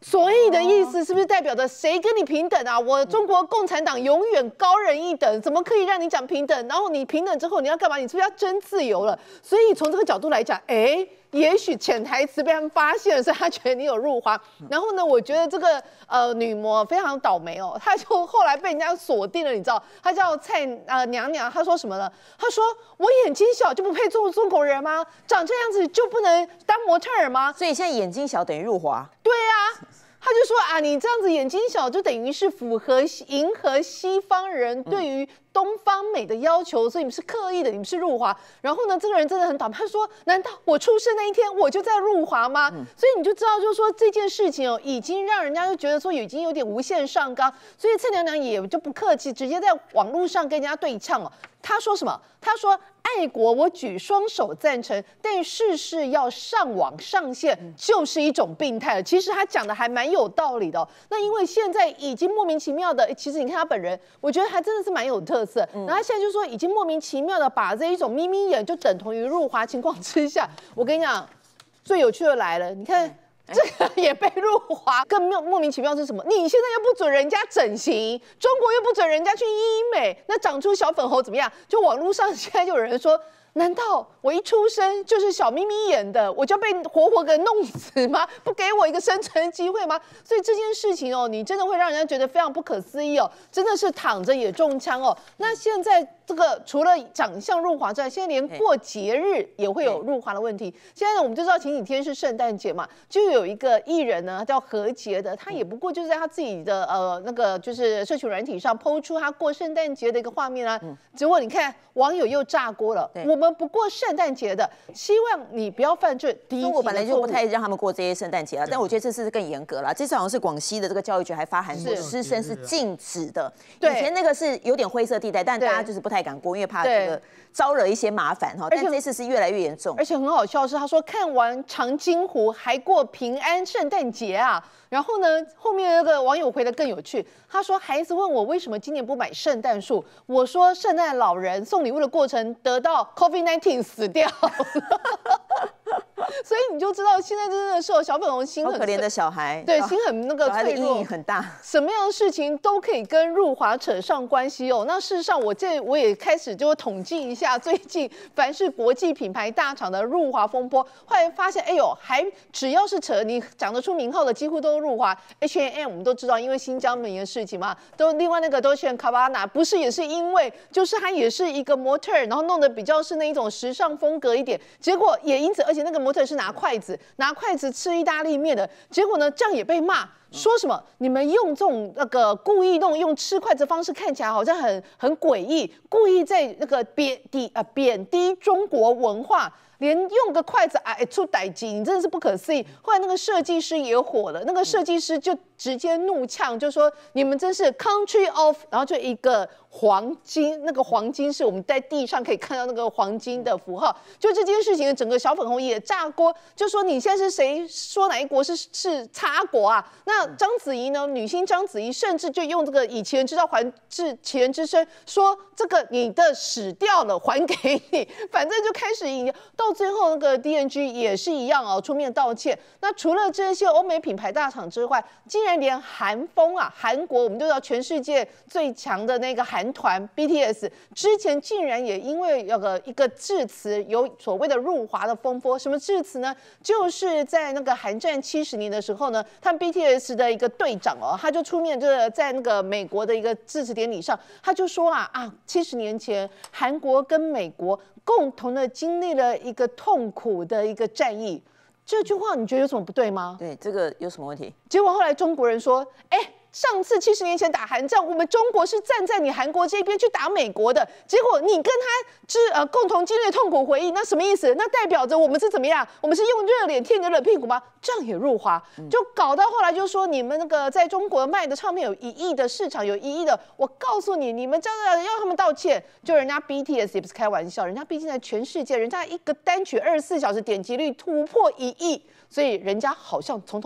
所以的意思是不是代表着谁跟你平等啊？我中国共产党永远高人一等，怎么可以让你讲平等？然后你平等之后你要干嘛？你是不是要争自由了？所以从这个角度来讲，也许潜台词被他们发现了，所以他觉得你有入华。然后呢，我觉得这个女模非常倒霉哦，她就后来被人家锁定了，你知道，她叫蔡娘娘，她说什么呢？她说我眼睛小就不配做中国人吗？长这样子就不能当模特儿吗？ 所以现在眼睛小等于入华。 对啊。他就说啊，你这样子眼睛小，就等于是迎合西方人对于东方美的要求，所以你们是刻意的，你们是入华。然后呢，这个人真的很倒霉，他说：难道我出生那一天我就在入华吗？所以你就知道，就是说这件事情已经让人家就觉得说已经有点无限上纲，所以蔡娘娘也就不客气，直接在网络上跟人家对呛哦。他说什么？他说爱国我举双手赞成，但事要上网上线就是一种病态了。其实他讲的还蛮有道理的哦。那因为现在已经莫名其妙的，其实你看他本人，我觉得还真的是蛮有特色。然后他现在就说已经莫名其妙的把这一种眯眯眼就等同于入华情况之下，我跟你讲，最有趣的来了，你看。这个也被入华，更莫名其妙是什么？你现在又不准人家整形，中国又不准人家去医美，那长出小粉红怎么样？就网络上现在就有人说，难道我一出生就是小眯眯眼的，我就被活活给弄死吗？不给我一个生存机会吗？所以这件事情哦，你真的会让人家觉得非常不可思议哦，真的是躺着也中枪哦。那现在这个除了长相入华之外，现在连过节日也会有入华的问题。现在呢，我们就知道前几天是圣诞节嘛，就有一个艺人呢叫何洁的，他也不过就是在他自己的那个就是社群软体上抛出他过圣诞节的一个画面啊，结果你看网友又炸锅了，我们不过圣诞节的，希望你不要犯这第一。 中国本来就不太让他们过这些圣诞节啊，但我觉得这次更严格了。这次好像是广西的这个教育局还发函说师生是禁止的，以前那个是有点灰色地带，但大家就是不太敢过，因为怕这个招惹一些麻烦哈。但这次是越来越严重， 而且很好笑的是，他说看完长津湖还过平安圣诞节啊。然后呢，后面那个网友回得更有趣，他说孩子问我为什么今年不买圣诞树，我说圣诞老人送礼物的过程得到 COVID-19 死掉了。所以你就知道现在真的是小粉红心很可怜的小孩， 对，心很那个脆弱， 阴影很大， 什么样的事情都可以跟入华扯上关系哦。那事实上我也开始就统计一下最近凡是国际品牌大厂的入华风波，后来发现哎呦，还只要是扯你讲得出名号的，几乎都入华。H&M 我们都知道，因为新疆棉的事情嘛，都另外那个Dolce & Gabbana不是也是因为就是它也是一个模特，然后弄得比较是那一种时尚风格一点，结果也因此，而且那个模特是拿筷子吃意大利面的，结果呢这样也被骂。说什么？你们用这种那个故意用吃筷子的方式，看起来好像很诡异，故意在那个贬低中国文化。连用个筷子出歹机，你真的是不可思议。后来那个设计师也火了，那个设计师就直接怒呛，就说你们真是 country of， 然后就一个黄金，那个黄金是我们在地上可以看到那个黄金的符号。就这件事情，整个小粉红也炸锅，就说你现在是谁说哪一国是插国啊？那章子怡呢？女星章子怡甚至就用这个以其人之道还治其人之身，说这个你的屎掉了还给你，反正就开始引到最后那个 D&G 也是一样哦，出面道歉。那除了这些欧美品牌大厂之外，竟然连韩风啊，韩国我们都知道全世界最强的那个韩团 BTS， 之前竟然也因为一个致辞有所谓的入华的风波。什么致辞呢？就是在那个韩战70年的时候呢，他们 BTS 的一个队长哦，他就出面就是在那个美国的一个致辞典礼上，他就说70年前韩国跟美国共同的经历了一个痛苦的一个战役，这句话你觉得有什么不对吗？ 对，这个有什么问题？ 结果后来中国人说，上次70年前打韩战，我们中国是站在你韩国这边去打美国的，结果你跟他共同经历痛苦回忆，那什么意思？那代表着我们是怎么样？我们是用热脸贴你的冷屁股吗？这样也入华，就搞到后来就说你们那个在中国卖的唱片有1亿的市场，有1亿的，我告诉你，你们这样要他们道歉，就人家 BTS 也不是开玩笑，人家毕竟在全世界，人家一个单曲24小时点击率突破1亿。所以人家好像从头到尾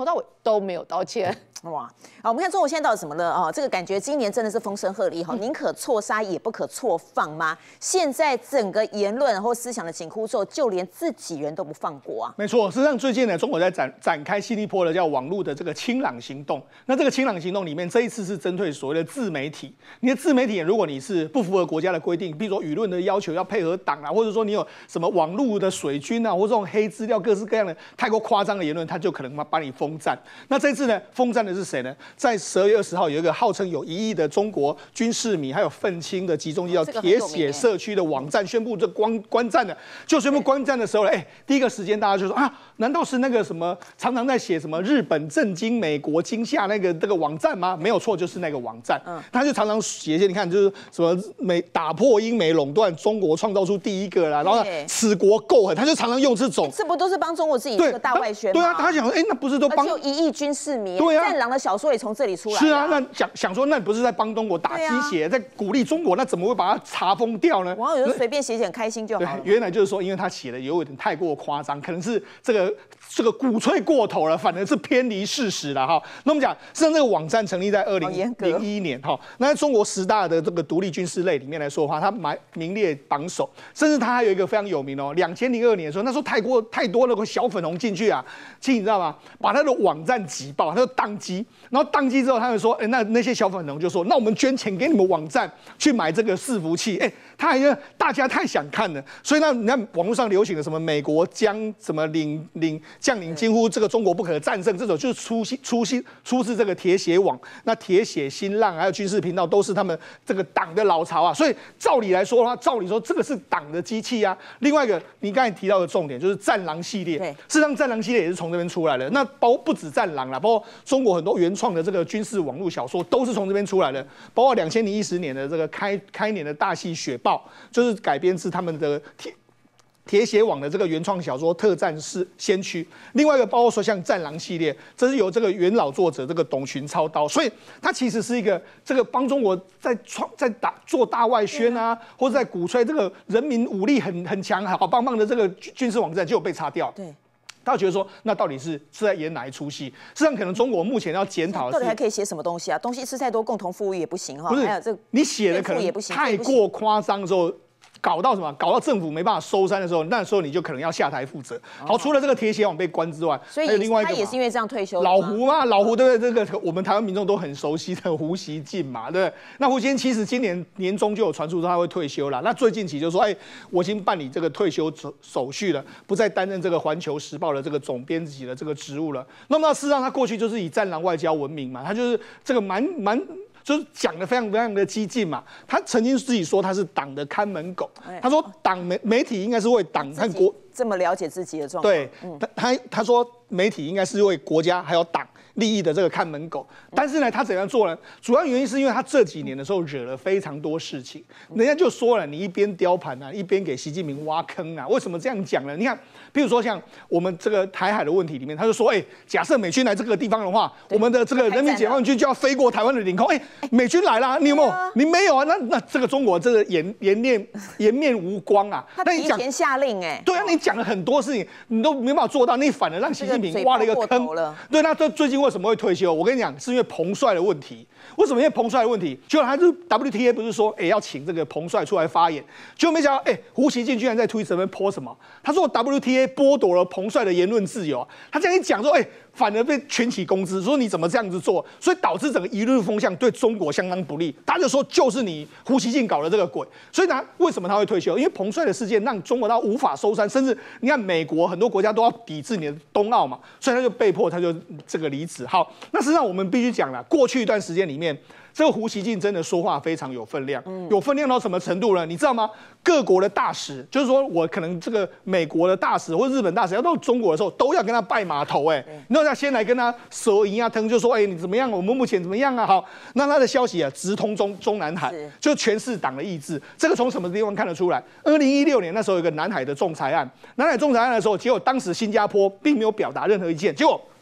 都没有道歉。 哇，好，我们看中国现在到底怎么了啊？这个感觉今年真的是风声鹤唳哈，宁可错杀也不可错放吗？现在整个言论或思想的紧箍咒，就连自己人都不放过啊。 没错，实际上最近呢，中国在展开新一波的叫网络的这个清朗行动。那这个清朗行动里面，这一次是针对所谓的自媒体。你的自媒体，如果你是不符合国家的规定，比如说舆论的要求要配合党啊，或者说你有什么网络的水军啊，或者这种黑资料、各式各样的太过夸张的言论，他就可能把你封站。那这次呢，封站的是谁呢？在12月20号，有一个号称有1亿的中国军事迷还有愤青的集中地叫铁血社区的网站宣布这关站的，就宣布关站的时候呢，第一个时间大家就说啊，难道是那个什么常常在写什么日本震惊美国惊吓这个网站吗？没有错，就是那个网站。他就常常写一些，你看就是什么打破英美垄断，中国创造出第一个啦，然后此国够狠，他就常常用这种， 这不都是帮中国自己这个大外宣吗？ 对啊，他想说，那不是都帮 1亿军事迷？ 对啊， 战狼的小说也从这里出来。 是啊，那想说，那不是在帮中国打鸡血，在鼓励中国，那怎么会把它查封掉呢？ 网友就随便写很开心就好了。 原来就是说，因为他写的有点太过夸张，可能是这个鼓吹过头了，反而是偏离事实了哈。那我们讲，实际上这个网站成立在2001年哈，那在中国10大的这个独立军事类里面来说的话，它名列榜首，甚至它还有一个非常有名哦，2002年的时候，那时候太多那个小粉红进去啊，其实你知道吗？把他的网站挤爆，他就宕机，然后宕机之后，他就说，那些小粉红就说，那我们捐钱给你们网站去买这个伺服器，他还大家太想看了，所以呢，你看网络上流行的什么美国将什么将领惊呼这个中国不可战胜，这种就是出自这个铁血网，那铁血新浪还有军事频道都是他们这个党的老巢啊，所以照理来说的话，照理说这个是党的机器啊。另外一个你刚才提到的重点就是战狼系列，事实上战狼系列也是从这边出来的，那不止战狼啦，包括中国很多原创的这个军事网络小说都是从这边出来的，包括2010年的这个开年的大戏《雪豹》，就是改编自他们的铁血网的这个原创小说《特战先驱》，另外一个包括说像《战狼》系列，这是由这个元老作者这个董群操刀，所以它其实是一个这个帮中国在做大外宣啊，或者在鼓吹这个人民武力很强、好棒棒的这个军事网站，就被擦掉。对。他觉得说，那到底是在演哪一出戏？实际上，可能中国目前要检讨的是， 到底还可以写什么东西啊？东西吃太多，共同富裕也不行哈。 不是， 还有这你写的可能太过夸张的时候。搞到什么？搞到政府没办法收山的时候，那时候你就可能要下台负责。好，除了这个铁血网被关之外， 所以还有另外一个他也是因为这样退休。 老胡嘛，老胡对不对？这个我们台湾民众都很熟悉的胡锡进嘛，对不对？那胡锡进其实今年年中就有传出说他会退休了。那最近期就说，我已经办理这个退休手续了，不再担任这个《环球时报》的这个总编辑的这个职务了。那么事实上，他过去就是以战狼外交闻名嘛，他就是这个就是讲的非常非常的激进嘛。他曾经自己说他是党的看门狗，他说党媒体应该是为党和国这么了解自己的状况。 对，他说媒体应该是为国家还有党利益的这个看门狗，但是呢，他怎样做呢？主要原因是因为他这几年的时候惹了非常多事情，人家就说了，你一边雕盘啊，一边给习近平挖坑啊。为什么这样讲呢？你看，譬如说像我们这个台海的问题里面，他就说，假设美军来这个地方的话，我们的这个人民解放军就要飞过台湾的领空。美军来了，你有没有？你没有啊？那这个中国这个颜面无光啊。 他提前下令对啊，你讲了很多事情，你都没办法做到，你反而让习近平挖了一个坑。对，那这最近为什么会退休？我跟你讲，是因为彭帅的问题。为什么？因为彭帅的问题，就他就 WTA 不是说，要请这个彭帅出来发言，结果没想到，胡锡进居然在推特上面 po 什么？他说 WTA 剥夺了彭帅的言论自由。他这样一讲说，反而被群起攻之，说你怎么这样子做？所以导致整个舆论风向对中国相当不利。他就说，就是你胡锡进搞了这个鬼。所以为什么他会退休？因为彭帅的事件让中国到无法收山，甚至你看美国很多国家都要抵制你的冬奥嘛，所以他就被迫他就这个离职。好，那实际上我们必须讲了，过去一段时间里面，这个胡锡进真的说话非常有分量，有分量到什么程度呢？你知道吗？各国的大使，就是说我可能这个美国的大使或日本大使要到中国的时候，都要跟他拜码头，你要先来跟他舌银啊腾，就说你怎么样？我们目前怎么样啊？好，那他的消息直通中南海，就诠释党的意志。这个从什么地方看得出来？2016年那时候有个南海的仲裁案，南海仲裁案的时候，结果当时新加坡并没有表达任何意见，结果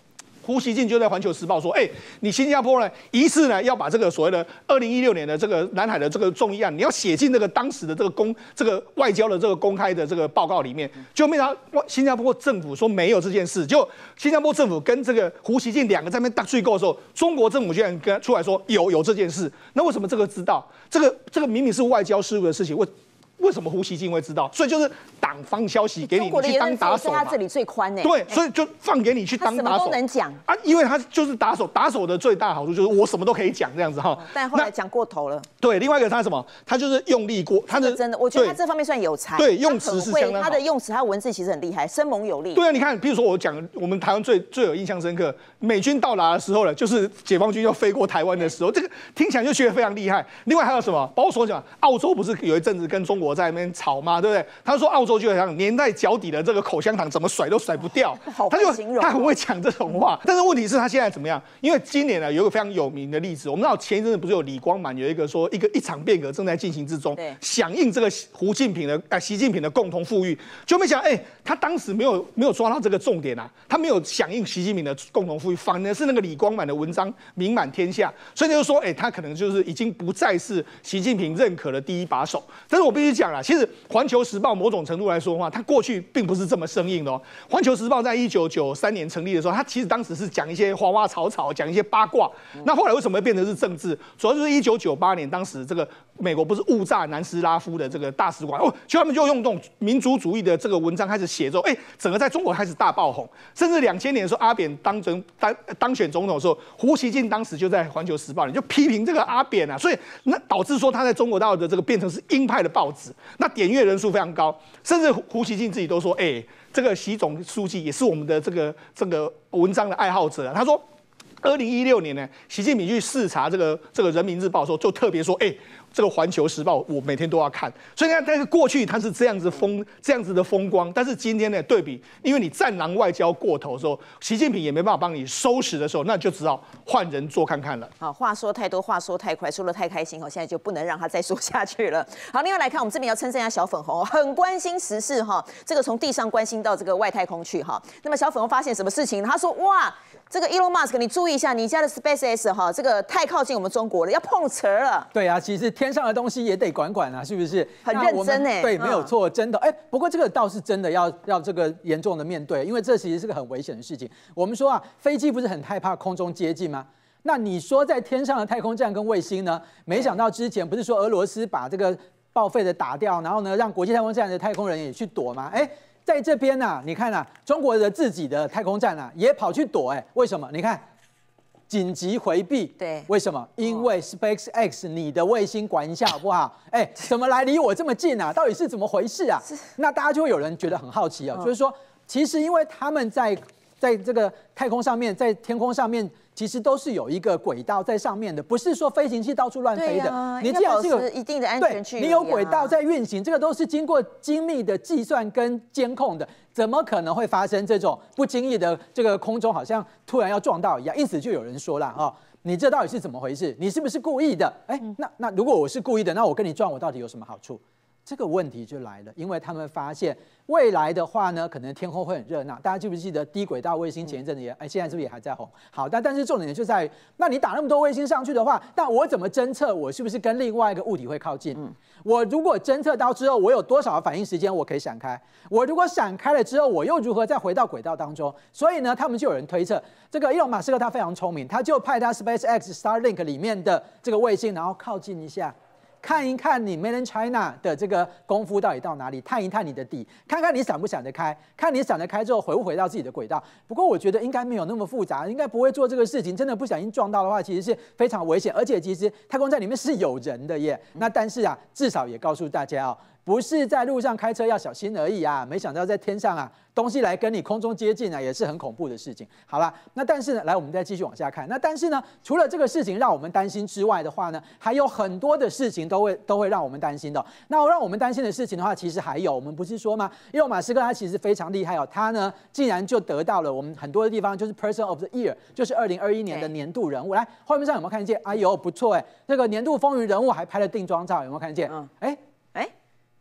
胡锡进就在《环球时报》说，你新加坡呢疑似呢要把这个所谓的2016年的这个南海的这个众议案，你要写进这个当时的这个外交的这个公开的这个报告里面，就没想到新加坡政府说没有这件事，就新加坡政府跟这个胡锡进两个在那边大对勾的时候，中国政府居然跟出来说有这件事，那为什么这个知道？这个明明是外交事务的事情，为什么胡锡进会知道？所以就是党方消息给你去当打手嘛。 他这里最宽对，所以就放给你去当打手。 什么都能讲啊，因为他就是打手，打手的最大好处就是我什么都可以讲这样子哈。 但后来讲过头了。 对，另外一个他什么？他就是用力过，他的真的，我觉得他这方面算有才。 对，用词是相当好。 他的用词，他文字其实很厉害，生猛有力。 对啊，你看，比如说我们台湾最有印象深刻，美军到达的时候呢，就是解放军要飞过台湾的时候，这个听起来就觉得非常厉害。另外还有什么？包括说讲澳洲不是有一阵子跟中国在那边吵吗？对不对？他说澳洲就好像粘在脚底的这个口香糖，怎么甩都甩不掉。他很会讲这种话。但是问题是，他现在怎么样？因为今年呢，有一个非常有名的例子，我们知道前一阵子不是有李光满有一个说一场变革正在进行之中，响应这个习近平的共同富裕，就没想他当时没有抓到这个重点啊，他没有响应习近平的共同富裕，反而是那个李光满的文章名满天下，所以就是说，他可能就是已经不再是习近平认可的第一把手。但是我必须讲啦，其实《环球时报》某种程度来说的话，它过去并不是这么生硬的哦。《环球时报》在1993年成立的时候，它其实当时是讲一些花花草草，讲一些八卦。那后来为什么会变成是政治？主要就是1998年，当时这个美国不是误炸南斯拉夫的这个大使馆就他们就用这种民族主义的这个文章开始写之后，整个在中国开始大爆红。甚至2000年的时候，阿扁当选总统的时候，胡锡进当时就在《环球时报》里就批评这个阿扁啊，所以那导致说他在中国大陆的这个变成是鹰派的报纸，那点阅人数非常高，甚至胡锡进自己都说，这个习总书记也是我们的这个文章的爱好者啊。他说，2016年呢，习近平去视察这个《人民日报》的时候，就特别说，这个《环球时报》我每天都要看。所以你看，但是过去它是这样子的风光，但是今天呢对比，因为你战狼外交过头的时候，习近平也没办法帮你收拾的时候，那就只好换人做看看了。 好，话说太多，话说太快，说得太开心现在就不能让他再说下去了。好，另外来看，我们这边要称赞一下小粉红，很关心时事这个从地上关心到这个外太空去那么小粉红发现什么事情？他说哇，这个 Elon Musk 你注意一下，你家的 SpaceX 这个太靠近我们中国了，要碰瓷了。 对啊，其实天上的东西也得管管啊，是不是？ 很认真对，没有错，真的。不过这个倒是真的要这个严重的面对，因为这其实是个很危险的事情。我们说啊，飞机不是很害怕空中接近吗？那你说在天上的太空站跟卫星呢？没想到之前不是说俄罗斯把这个报废的打掉，然后呢让国际太空站的太空人也去躲吗？在这边你看中国的自己的太空站也跑去躲，为什么？你看。紧急回避， 对， 为什么？因为 SpaceX 你的卫星管一下好不好？怎么来离我这么近啊？到底是怎么回事啊？那大家就会有人觉得很好奇就是说，其实因为他们在这个太空上面，在天空上面。其实都是有一个轨道在上面的，不是说飞行器到处乱飞的。 你既然是有一定的安全距离， 你有轨道在运行，这个都是经过精密的计算跟监控的，怎么可能会发生这种不经意的这个空中好像突然要撞到一样？因此就有人说了你这到底是怎么回事？你是不是故意的？那如果我是故意的，那我跟你撞，我到底有什么好处？这个问题就来了，因为他们发现未来的话呢，可能天空会很热闹。大家记不记得低轨道卫星前一阵子现在是不是也还在红？好，但是重点就在于，那你打那么多卫星上去的话，那我怎么侦测我是不是跟另外一个物体会靠近？我如果侦测到之后，我有多少的反应时间我可以闪开？我如果闪开了之后，我又如何再回到轨道当中？所以呢，他们就有人推测，这个伊隆马斯克他非常聪明，他就派他 SpaceX Starlink 里面的这个卫星，然后靠近一下。看一看你 Made in China 的这个功夫到底到哪里，探一探你的底，看看你闪不闪得开，看你闪得开之后回不回到自己的轨道。不过我觉得应该没有那么复杂，应该不会做这个事情。真的不小心撞到的话，其实是非常危险，而且其实太空站里面是有人的耶。那但是至少也告诉大家不是在路上开车要小心而已啊。没想到在天上东西来跟你空中接近也是很恐怖的事情。好了，那但是呢，来我们再继续往下看。那但是呢，除了这个事情让我们担心之外的话呢，还有很多的事情都会让我们担心的。那让我们担心的事情的话，其实还有，我们不是说吗？因为马斯克他其实非常厉害他呢竟然就得到了我们很多的地方就是 Person of the Year， 就是2021年的年度人物。来，画面上有没有看见？哎呦，不错这个年度风云人物还拍了定妆照，有没有看见？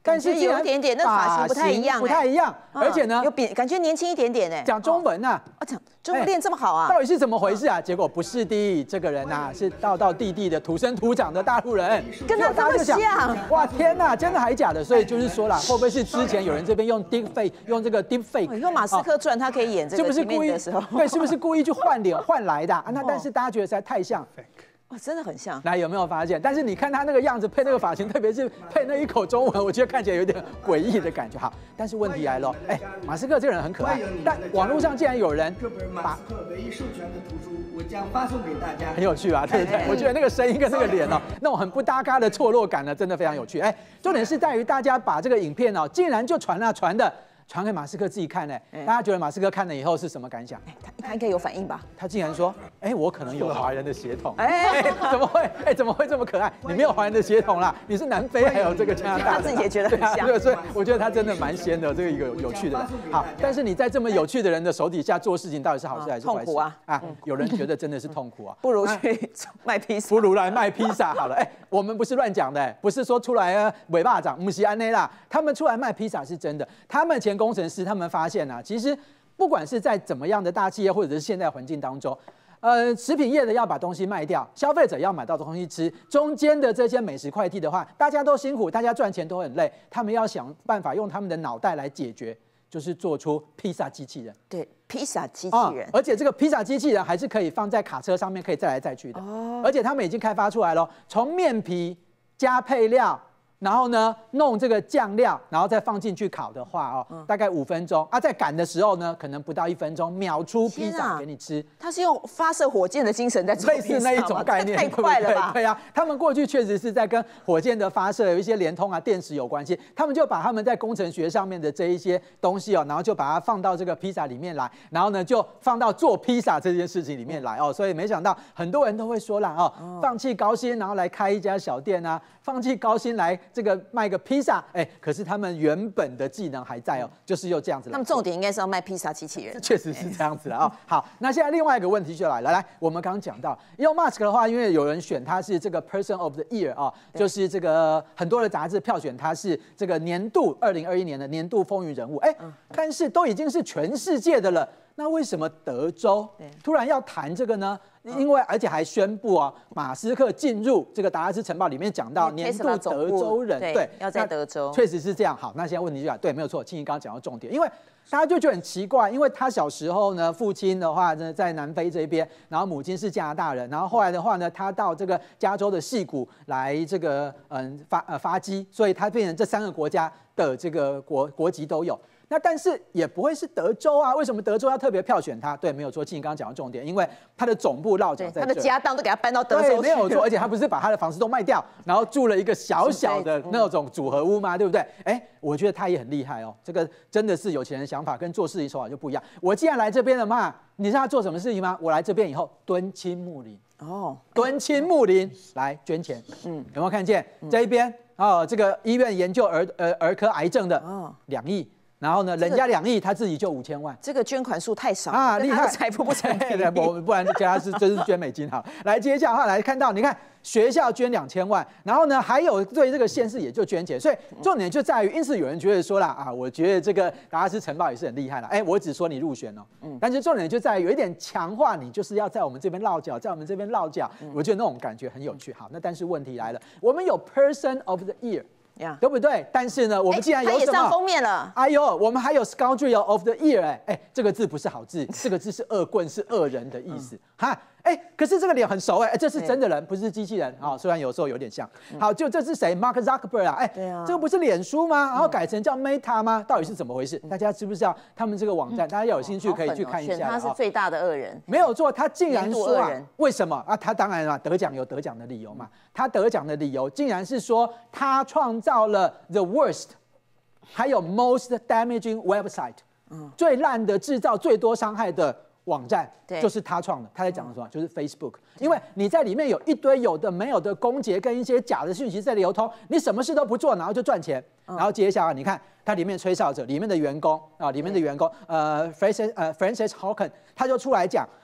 但是有一点点，那发型不太一样， 不太一样，而且呢， 感觉年轻一点点哎。 讲中文呐， 讲中文练这么好啊， 到底是怎么回事啊？结果不是的，这个人呐是道道地地的土生土长的大陆人， 跟他这么像。 哇天哪，真的还假的？所以就是说啦，会不会是之前有人这边用 deepfake， 用这个 deepfake， 用马斯克赚他可以演这个， 是不是故意的时候？对，是不是故意去换脸换来的？那但是大家觉得实在太像。 哇，真的很像。 来，有没有发现？但是你看他那个样子，配那个发型，特别是配那一口中文，我觉得看起来有点诡异的感觉。好，但是问题来了，马斯克这个人很可爱，但网络上竟然有人把马斯克唯一授权的图书，我将发送给大家，很有趣啊，对不对？我觉得那个声音跟那个脸哦，那种很不搭嘎的错落感呢，真的非常有趣。重点是在于大家把这个影片哦，竟然就传给马斯克自己看呢。大家觉得马斯克看了以后是什么感想？ 他应该有反应吧？ 他竟然说：“我可能有华人的血统。”怎么会这么可爱？你没有华人的血统啦，你是南非还有这个加拿大。 他自己也觉得很像。 对，所以我觉得他真的蛮仙的，这个一个有趣的人。好，但是你在这么有趣的人的手底下做事情，到底是好事还是坏事？ 痛苦啊！ 有人觉得真的是痛苦啊， 不如去卖披萨， 不如来卖披萨好了。我们不是乱讲的，不是说出来尾巴长，不是安内啦，他们出来卖披萨是真的。他们前工程师他们发现啊，其实不管是在怎么样的大企业或者是现代环境当中，食品业的要把东西卖掉，消费者要买到东西吃，中间的这些美食快递的话，大家都辛苦，大家赚钱都很累，他们要想办法用他们的脑袋来解决，就是做出披萨机器人。 对，披萨机器人， 而且这个披萨机器人还是可以放在卡车上面，可以载来载去的。而且他们已经开发出来了，从面皮加配料。然后呢，弄这个酱料，然后再放进去烤的话大概5分钟在赶的时候呢，可能不到1分钟，秒出披萨给你吃。 他是用发射火箭的精神在做， 类似那一种概念， 太快了吧？ 对啊，他们过去确实是在跟火箭的发射有一些连通电池有关系，他们就把他们在工程学上面的这一些东西然后就把它放到这个披萨里面来，然后呢就放到做披萨这件事情里面来所以没想到很多人都会说啦放弃高薪，然后来开一家小店啊，放弃高薪来这个卖个披萨，可是他们原本的技能还在就是又这样子。 他们重点应该是要卖披萨机器人， 确实是这样子了好，那现在另外一个问题就来，我们刚刚讲到 Elon Musk 的话，因为有人选他是这个 Person of the Year 就是这个很多的杂志票选他是这个2021年的年度风云人物，但是都已经是全世界的了。那为什么德州突然要谈这个呢？因为而且还宣布马斯克进入这个达拉斯晨报里面讲到年度德州人， 对，要在德州， 确实是这样。好，那现在问题就来，对，没有错，庆怡刚刚讲到重点，因为大家就觉得很奇怪，因为他小时候呢，父亲的话呢在南非这边，然后母亲是加拿大人，然后后来的话呢，他到这个加州的矽谷来这个发迹，所以他变成这3个国家的这个国籍都有。那但是也不会是德州啊？为什么德州要特别票选他？对，没有错，庆怡刚刚讲的重点，因为他的总部落脚在这， 他的家当都给他搬到德州去， 没有错，而且他不是把他的房子都卖掉，然后住了一个小小的那种组合屋吗？对不对？我觉得他也很厉害这个真的是有钱人想法跟做事情手法就不一样。我既然来这边了嘛，你知道他做什么事情吗？我来这边以后敦亲睦邻敦亲睦邻来捐钱，有没有看见这一边这个医院研究儿科癌症的2亿。然后呢，人家2亿，他自己就5000万， 这个捐款数太少厉害， 财富不成比例， 不然加他真是捐美金好。来，接下来来看到，你看学校捐2000万，然后呢，还有对这个县市也就捐钱，所以重点就在于，因此有人觉得说啦我觉得这个达拉斯晨报也是很厉害了，我只说你入选但是重点就在于有一点强化你，就是要在我们这边落脚，在我们这边落脚，我觉得那种感觉很有趣。好，那但是问题来了，我们有 Person of the Year。对不对？但是呢，我们既然有什么， 他也上封面了。 我们还有 Scoundrel of the Year， 这个字不是好字，这个字是恶棍，是恶人的意思。可是这个脸很熟这是真的人，不是机器人虽然有时候有点像。好，就这是谁 ？Mark Zuckerberg 对啊，这个不是脸书吗？然后改成叫 Meta 吗？到底是怎么回事？大家知不知道他们这个网站？大家要有兴趣可以去看一下。 他是最大的恶人， 没有错，他竟然说为什么他当然得奖有得奖的理由嘛。他得奖的理由竟然是说他创造了 the worst， 还有 most damaging website，最烂的、制造最多伤害的网站就是他创的。他在讲的什么？就是 Facebook， 因为你在里面有一堆有的没有的公结跟一些假的讯息在流通，你什么事都不做，然后就赚钱。然后接下来你看它里面吹哨者里面的员工Frances Haugen 他就出来讲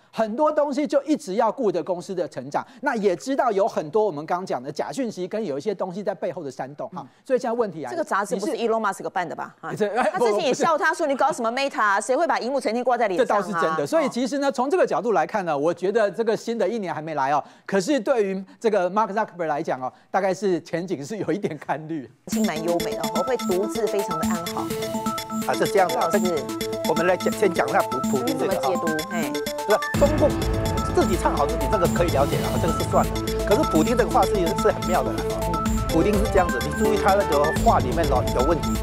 很多东西就一直要顾着公司的成长，那也知道有很多我们刚刚讲的假讯息跟有一些东西在背后的煽动哈。所以现在问题啊， 这个杂志不是 Elon Musk 办的吧？他之前也笑他说你搞什么 Meta， 谁会把荧幕成天挂在脸上？ 这倒是真的。所以其实呢，从这个角度来看呢，我觉得这个新的一年还没来哦。可是对于这个 Mark Zuckerberg 来讲哦，大概是前景是有一点看绿， 蛮优美的，会读字非常的安好。 啊，是这样的。这个我们来先讲一下普丁这个解读， 中共自己唱好自己，这个可以了解了，这个是算了。可是普丁这个话是很妙的啦。普丁是这样子，你注意他那个话里面哦有问题。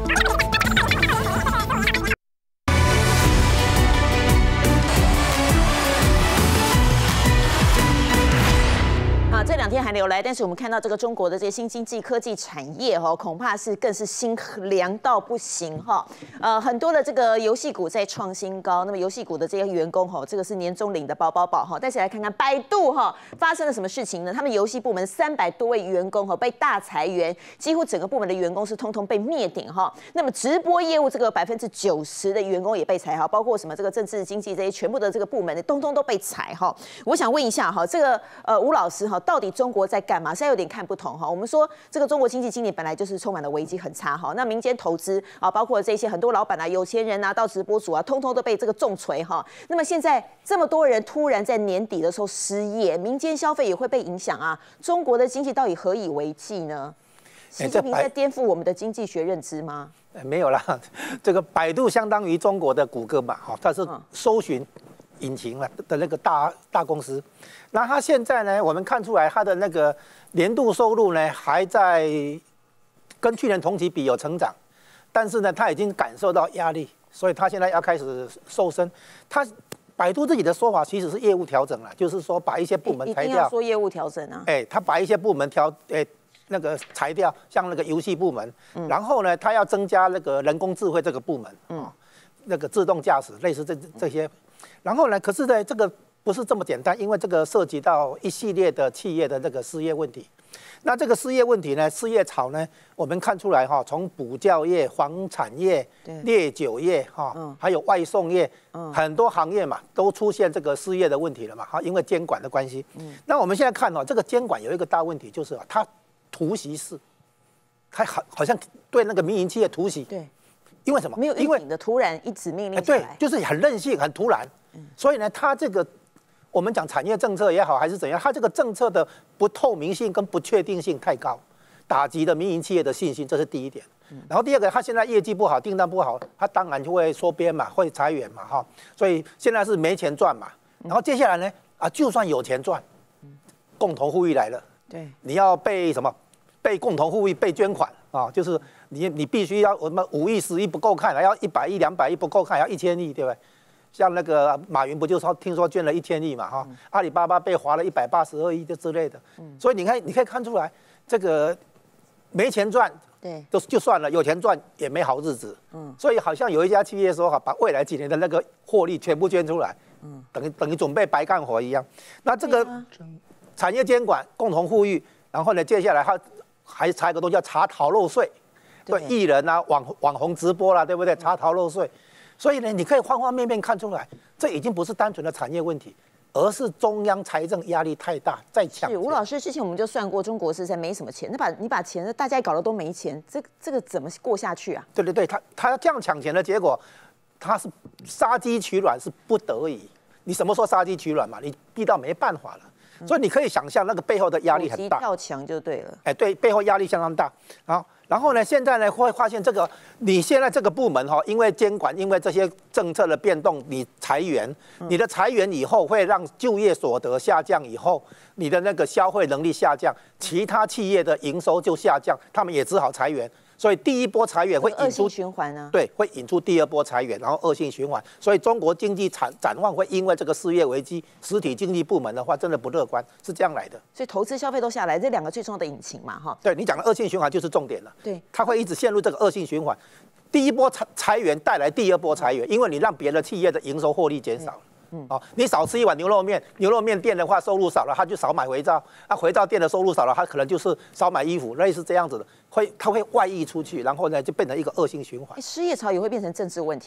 这2天还没有来，但是我们看到这个中国的这些新经济科技产业恐怕是更是心凉到不行很多的这个游戏股在创新高，那么游戏股的这些员工这个是年终领的饱饱饱但是来看看百度发生了什么事情呢？他们游戏部门300多位员工被大裁员，几乎整个部门的员工是通通被灭顶那么直播业务这个90%的员工也被裁包括什么这个政治经济这些全部的这个部门通通都被裁我想问一下这个吴老师到底中国在干嘛？现在有点看不懂我们说这个中国经济今年本来就是充满了危机，很差那民间投资包括这些很多老板有钱人到直播主通通都被这个重锤那么现在这么多人突然在年底的时候失业，民间消费也会被影响中国的经济到底何以为继呢？习近平在颠覆我们的经济学认知吗？ 没有啦，这个百度相当于中国的谷歌嘛它是搜寻引擎的那个大公司。那它现在呢，我们看出来它的那个年度收入呢还在跟去年同期比有成长，但是呢，它已经感受到压力，所以它现在要开始瘦身。百度自己的说法其实是业务调整了，就是说把一些部门裁掉。 一定要说业务调整他把一些部门那个裁掉，像那个游戏部门，然后呢，他要增加那个人工智慧这个部门，那个自动驾驶类似这些，然后呢，可是呢，这个不是这么简单，因为这个涉及到一系列的企业的这个失业问题。那这个失业问题呢，失业潮呢，我们看出来从补教业、房产业、烈酒业还有外送业，很多行业嘛，都出现这个失业的问题了嘛因为监管的关系。那我们现在看这个监管有一个大问题，就是它突袭式，它好像对那个民营企业突袭。 对， 因为什么？ 没有预警的，突然一纸命令下来。 对，就是很任性、很突然。所以呢，它这个我们讲产业政策也好，还是怎样，它这个政策的不透明性跟不确定性太高，打击了民营企业的信心，这是第一点。然后第二个，它现在业绩不好，订单不好，它当然就会缩编嘛，会裁员嘛所以现在是没钱赚嘛。然后接下来呢，就算有钱赚，共同富裕来了。 对， 你要被什么？被共同富裕，被捐款就是你必须要我们5亿、10亿不够看，还要100亿、200亿不够看，还要1000亿，对不对？像那个马云不就说听说捐了1000亿嘛阿里巴巴被划了182亿之类的，所以你可以看出来，这个没钱赚， 对， 就算了，有钱赚也没好日子，所以好像有一家企业说把未来几年的那个获利全部捐出来，等于准备白干活一样。那这个产业监管、共同富裕，然后呢，接下来还查一个东西叫查逃漏税，对艺人网红直播啦，对不对？查逃漏税。所以呢，你可以方方面面看出来，这已经不是单纯的产业问题，而是中央财政压力太大，再抢。 吴老师之前我们就算过，中国是在没什么钱，你把钱大家搞得都没钱，这个怎么过下去啊？ 对，他这样抢钱的结果，他是杀鸡取卵，是不得已。你什么时候杀鸡取卵嘛？你逼到没办法了。所以你可以想象那个背后的压力很大， 跳墙就对了。 对，背后压力相当大。然后呢，现在呢会发现你现在这个部门因为监管，因为这些政策的变动，你裁员，你的裁员以后会让就业所得下降，以后你的那个消费能力下降，其他企业的营收就下降，他们也只好裁员。所以第一波裁员会引出恶性循环啊， 对，会引出第二波裁员，然后恶性循环。所以中国经济展望会因为这个失业危机，实体经济部门的话真的不乐观，是这样来的。 所以投资消费都下来，这2个最重要的引擎嘛， 对你讲的恶性循环就是重点了。 对， 它会一直陷入这个恶性循环。第一波裁员带来第二波裁员，因为你让别的企业的营收获利减少了。你少吃一碗牛肉面，牛肉面店的话收入少了，他就少买肥皂；肥皂店的收入少了，他可能就是少买衣服，类似这样子的，它会外溢出去，然后呢就变成一个恶性循环。 失业潮也会变成政治问题，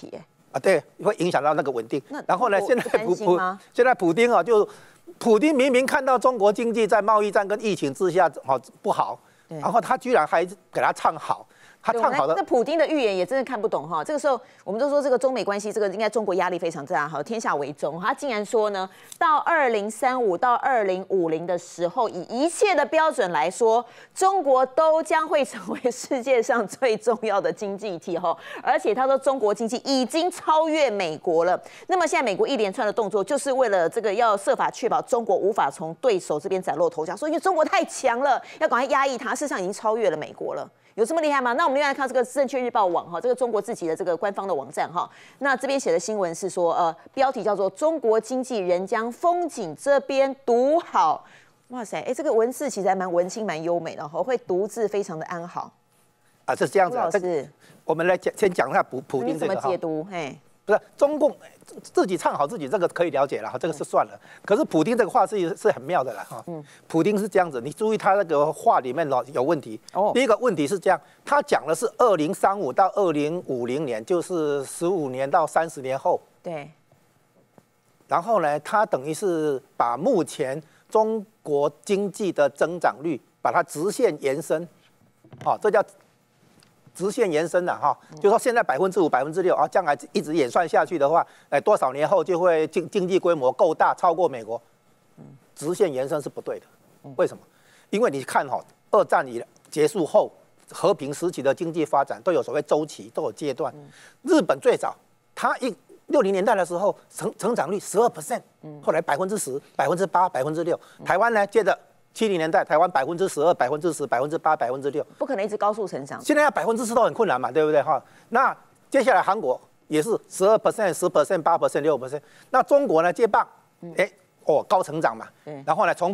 啊，对，会影响到那个稳定。然后呢，现在普丁啊，就普丁明明看到中国经济在贸易战跟疫情之下不好，然后他居然还给他唱好。他唱好的， 那普丁的预言也真的看不懂哈。这个时候，我们都说这个中美关系，这个应该中国压力非常大，好，天下为重。他竟然说呢，到2035到2050的时候，以一切的标准来说，中国都将会成为世界上最重要的经济体哈。而且他说，中国经济已经超越美国了。那么现在美国一连串的动作，就是为了这个要设法确保中国无法从对手这边崭露头角，说因为中国太强了，要赶快压抑它。事实上已经超越了美国了。有这么厉害吗？那我们另外看这个《证券日报》网哈，这个中国自己的这个官方的网站哈。那这边写的新闻是说，标题叫做“中国经济仍将风景这边独好”。哇塞，这个文字其实还蛮文青、蛮优美的哈，会读字非常的安好。 啊，是这样子啊。 老师， 我们来先讲一下普丁这个怎么解读？ 不是中共自己唱好自己，这个可以了解了哈，这个是算了。可是普丁这个话是很妙的啦哈。普丁是这样子，你注意他那个话里面有问题。第一个问题是这样，他讲的是2035到2050年，就是15年到30年后。 对。 然后呢，他等于是把目前中国经济的增长率把它直线延伸，这叫直线延伸了哈，就说现在5%、6%啊，将来一直演算下去的话，多少年后就会经济规模够大，超过美国。直线延伸是不对的，为什么？因为你看2战结束后和平时期的经济发展都有所谓周期，都有阶段。日本最早，它60年代的时候成长率12%，后来10%、8%、6%。台湾呢，接着70年代，台湾12%、10%、8%、8%、6%， 不可能一直高速成长。 现在要10%都很困难嘛，对不对哈？那接下来韩国也是12%、10%、8%、6%。那中国呢接棒，高成长嘛。然后呢，从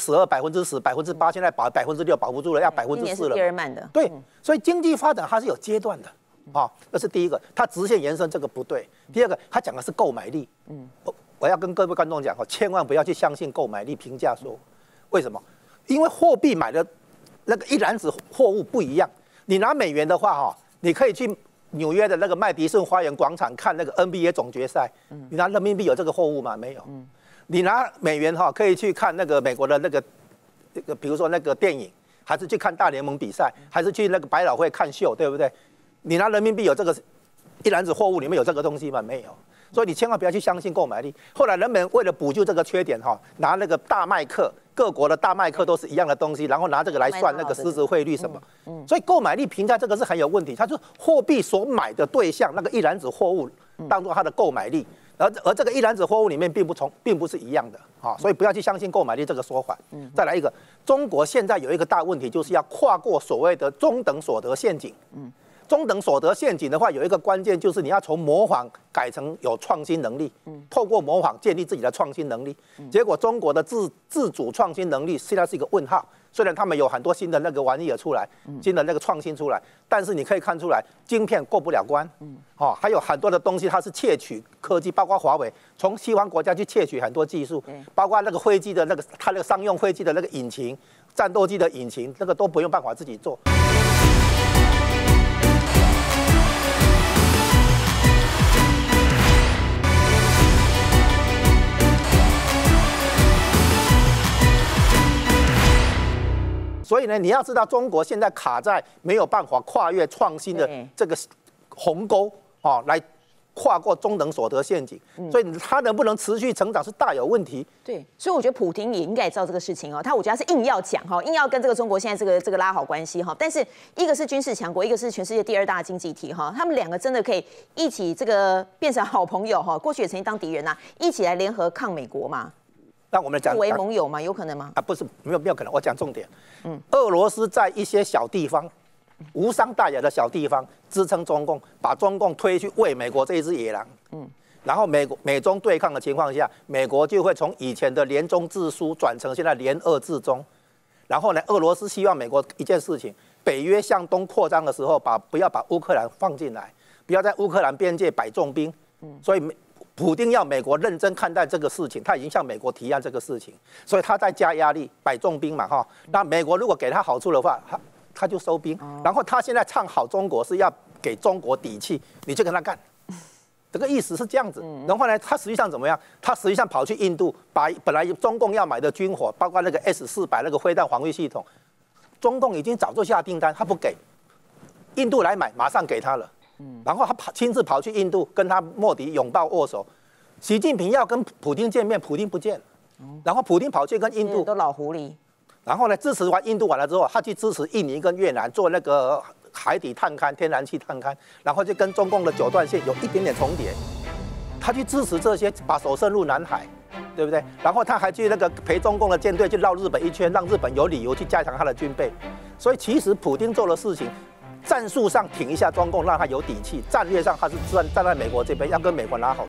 12%、10%、8%，现在6%保不住了，要4%了。 今年是第二慢的。 对，所以经济发展它是有阶段的。这是第一个，它直线延伸这个不对。第二个，他讲的是购买力。我要跟各位观众讲千万不要去相信购买力评价说。为什么？因为货币买的那个一篮子货物不一样。你拿美元的话，你可以去纽约的那个麦迪逊花园广场看那个 NBA 总决赛。你拿人民币有这个货物吗？没有。你拿美元可以去看那个美国的那个比如说那个电影，还是去看大联盟比赛，还是去那个百老汇看秀，对不对？你拿人民币有这个一篮子货物里面有这个东西吗？没有。所以你千万不要去相信购买力。后来人们为了补救这个缺点，拿那个大麦克，各国的大麦克都是一样的东西，然后拿这个来算那个实质汇率什么。所以购买力评价这个是很有问题，它就是货币所买的对象那个一篮子货物当做它的购买力，而这个一篮子货物里面并不是一样的所以不要去相信购买力这个说法。再来一个，中国现在有一个大问题，就是要跨过所谓的中等所得陷阱。中等所得陷阱的话，有一个关键就是你要从模仿改成有创新能力，透过模仿建立自己的创新能力。结果中国的自主创新能力现在是一个问号。虽然他们有很多新的那个玩意儿出来，新的那个创新出来，但是你可以看出来，晶片过不了关。还有很多的东西它是窃取科技，包括华为从西方国家去窃取很多技术，包括那个飞机的那个它那个商用飞机的那个引擎、战斗机的引擎，那个都不用办法自己做。所以呢，你要知道，中国现在卡在没有办法跨越创新的这个鸿沟来跨过中等所得陷阱，所以它能不能持续成长是大有问题。 对，所以我觉得普丁也应该知道这个事情我觉得他是硬要讲硬要跟这个中国现在这个拉好关系但是一个是军事强国，一个是全世界第2大经济体他们两个真的可以一起这个变成好朋友过去也曾经当敌人一起来联合抗美国嘛。 那我们讲为盟友吗？有可能吗？ 不是，没有可能。我讲重点。俄罗斯在一些小地方，无伤大雅的小地方支撑中共，把中共推去喂美国这一只野狼。然后美中对抗的情况下，美国就会从以前的联中制苏转成现在联俄制中。然后呢，俄罗斯希望美国一件事情：北约向东扩张的时候，不要把乌克兰放进来，不要在乌克兰边界摆重兵。所以普丁要美国认真看待这个事情，他已经向美国提案这个事情，所以他在加压力，摆重兵嘛那美国如果给他好处的话，他就收兵。然后他现在唱好中国是要给中国底气，你就跟他干。 这个意思是这样子。然后呢，他实际上怎么样？他实际上跑去印度，把本来中共要买的军火，包括那个 S-400那个飞弹防御系统，中共已经早就下订单，他不给，印度来买，马上给他了。然后他亲自跑去印度，跟他莫迪拥抱握手。习近平要跟普丁见面，普丁不见，然后普丁跑去跟印度都老狐狸。 然后呢，支持完印度完了之后，他去支持印尼跟越南做那个海底探勘、天然气探勘，然后就跟中共的9段线有一点点重叠。他去支持这些，把手伸入南海，对不对？然后他还去那个陪中共的舰队去绕日本一圈，让日本有理由去加强他的军备。所以其实普丁做的事情，战术上挺一下中共，让他有底气；战略上他是站在美国这边，要跟美国拿好。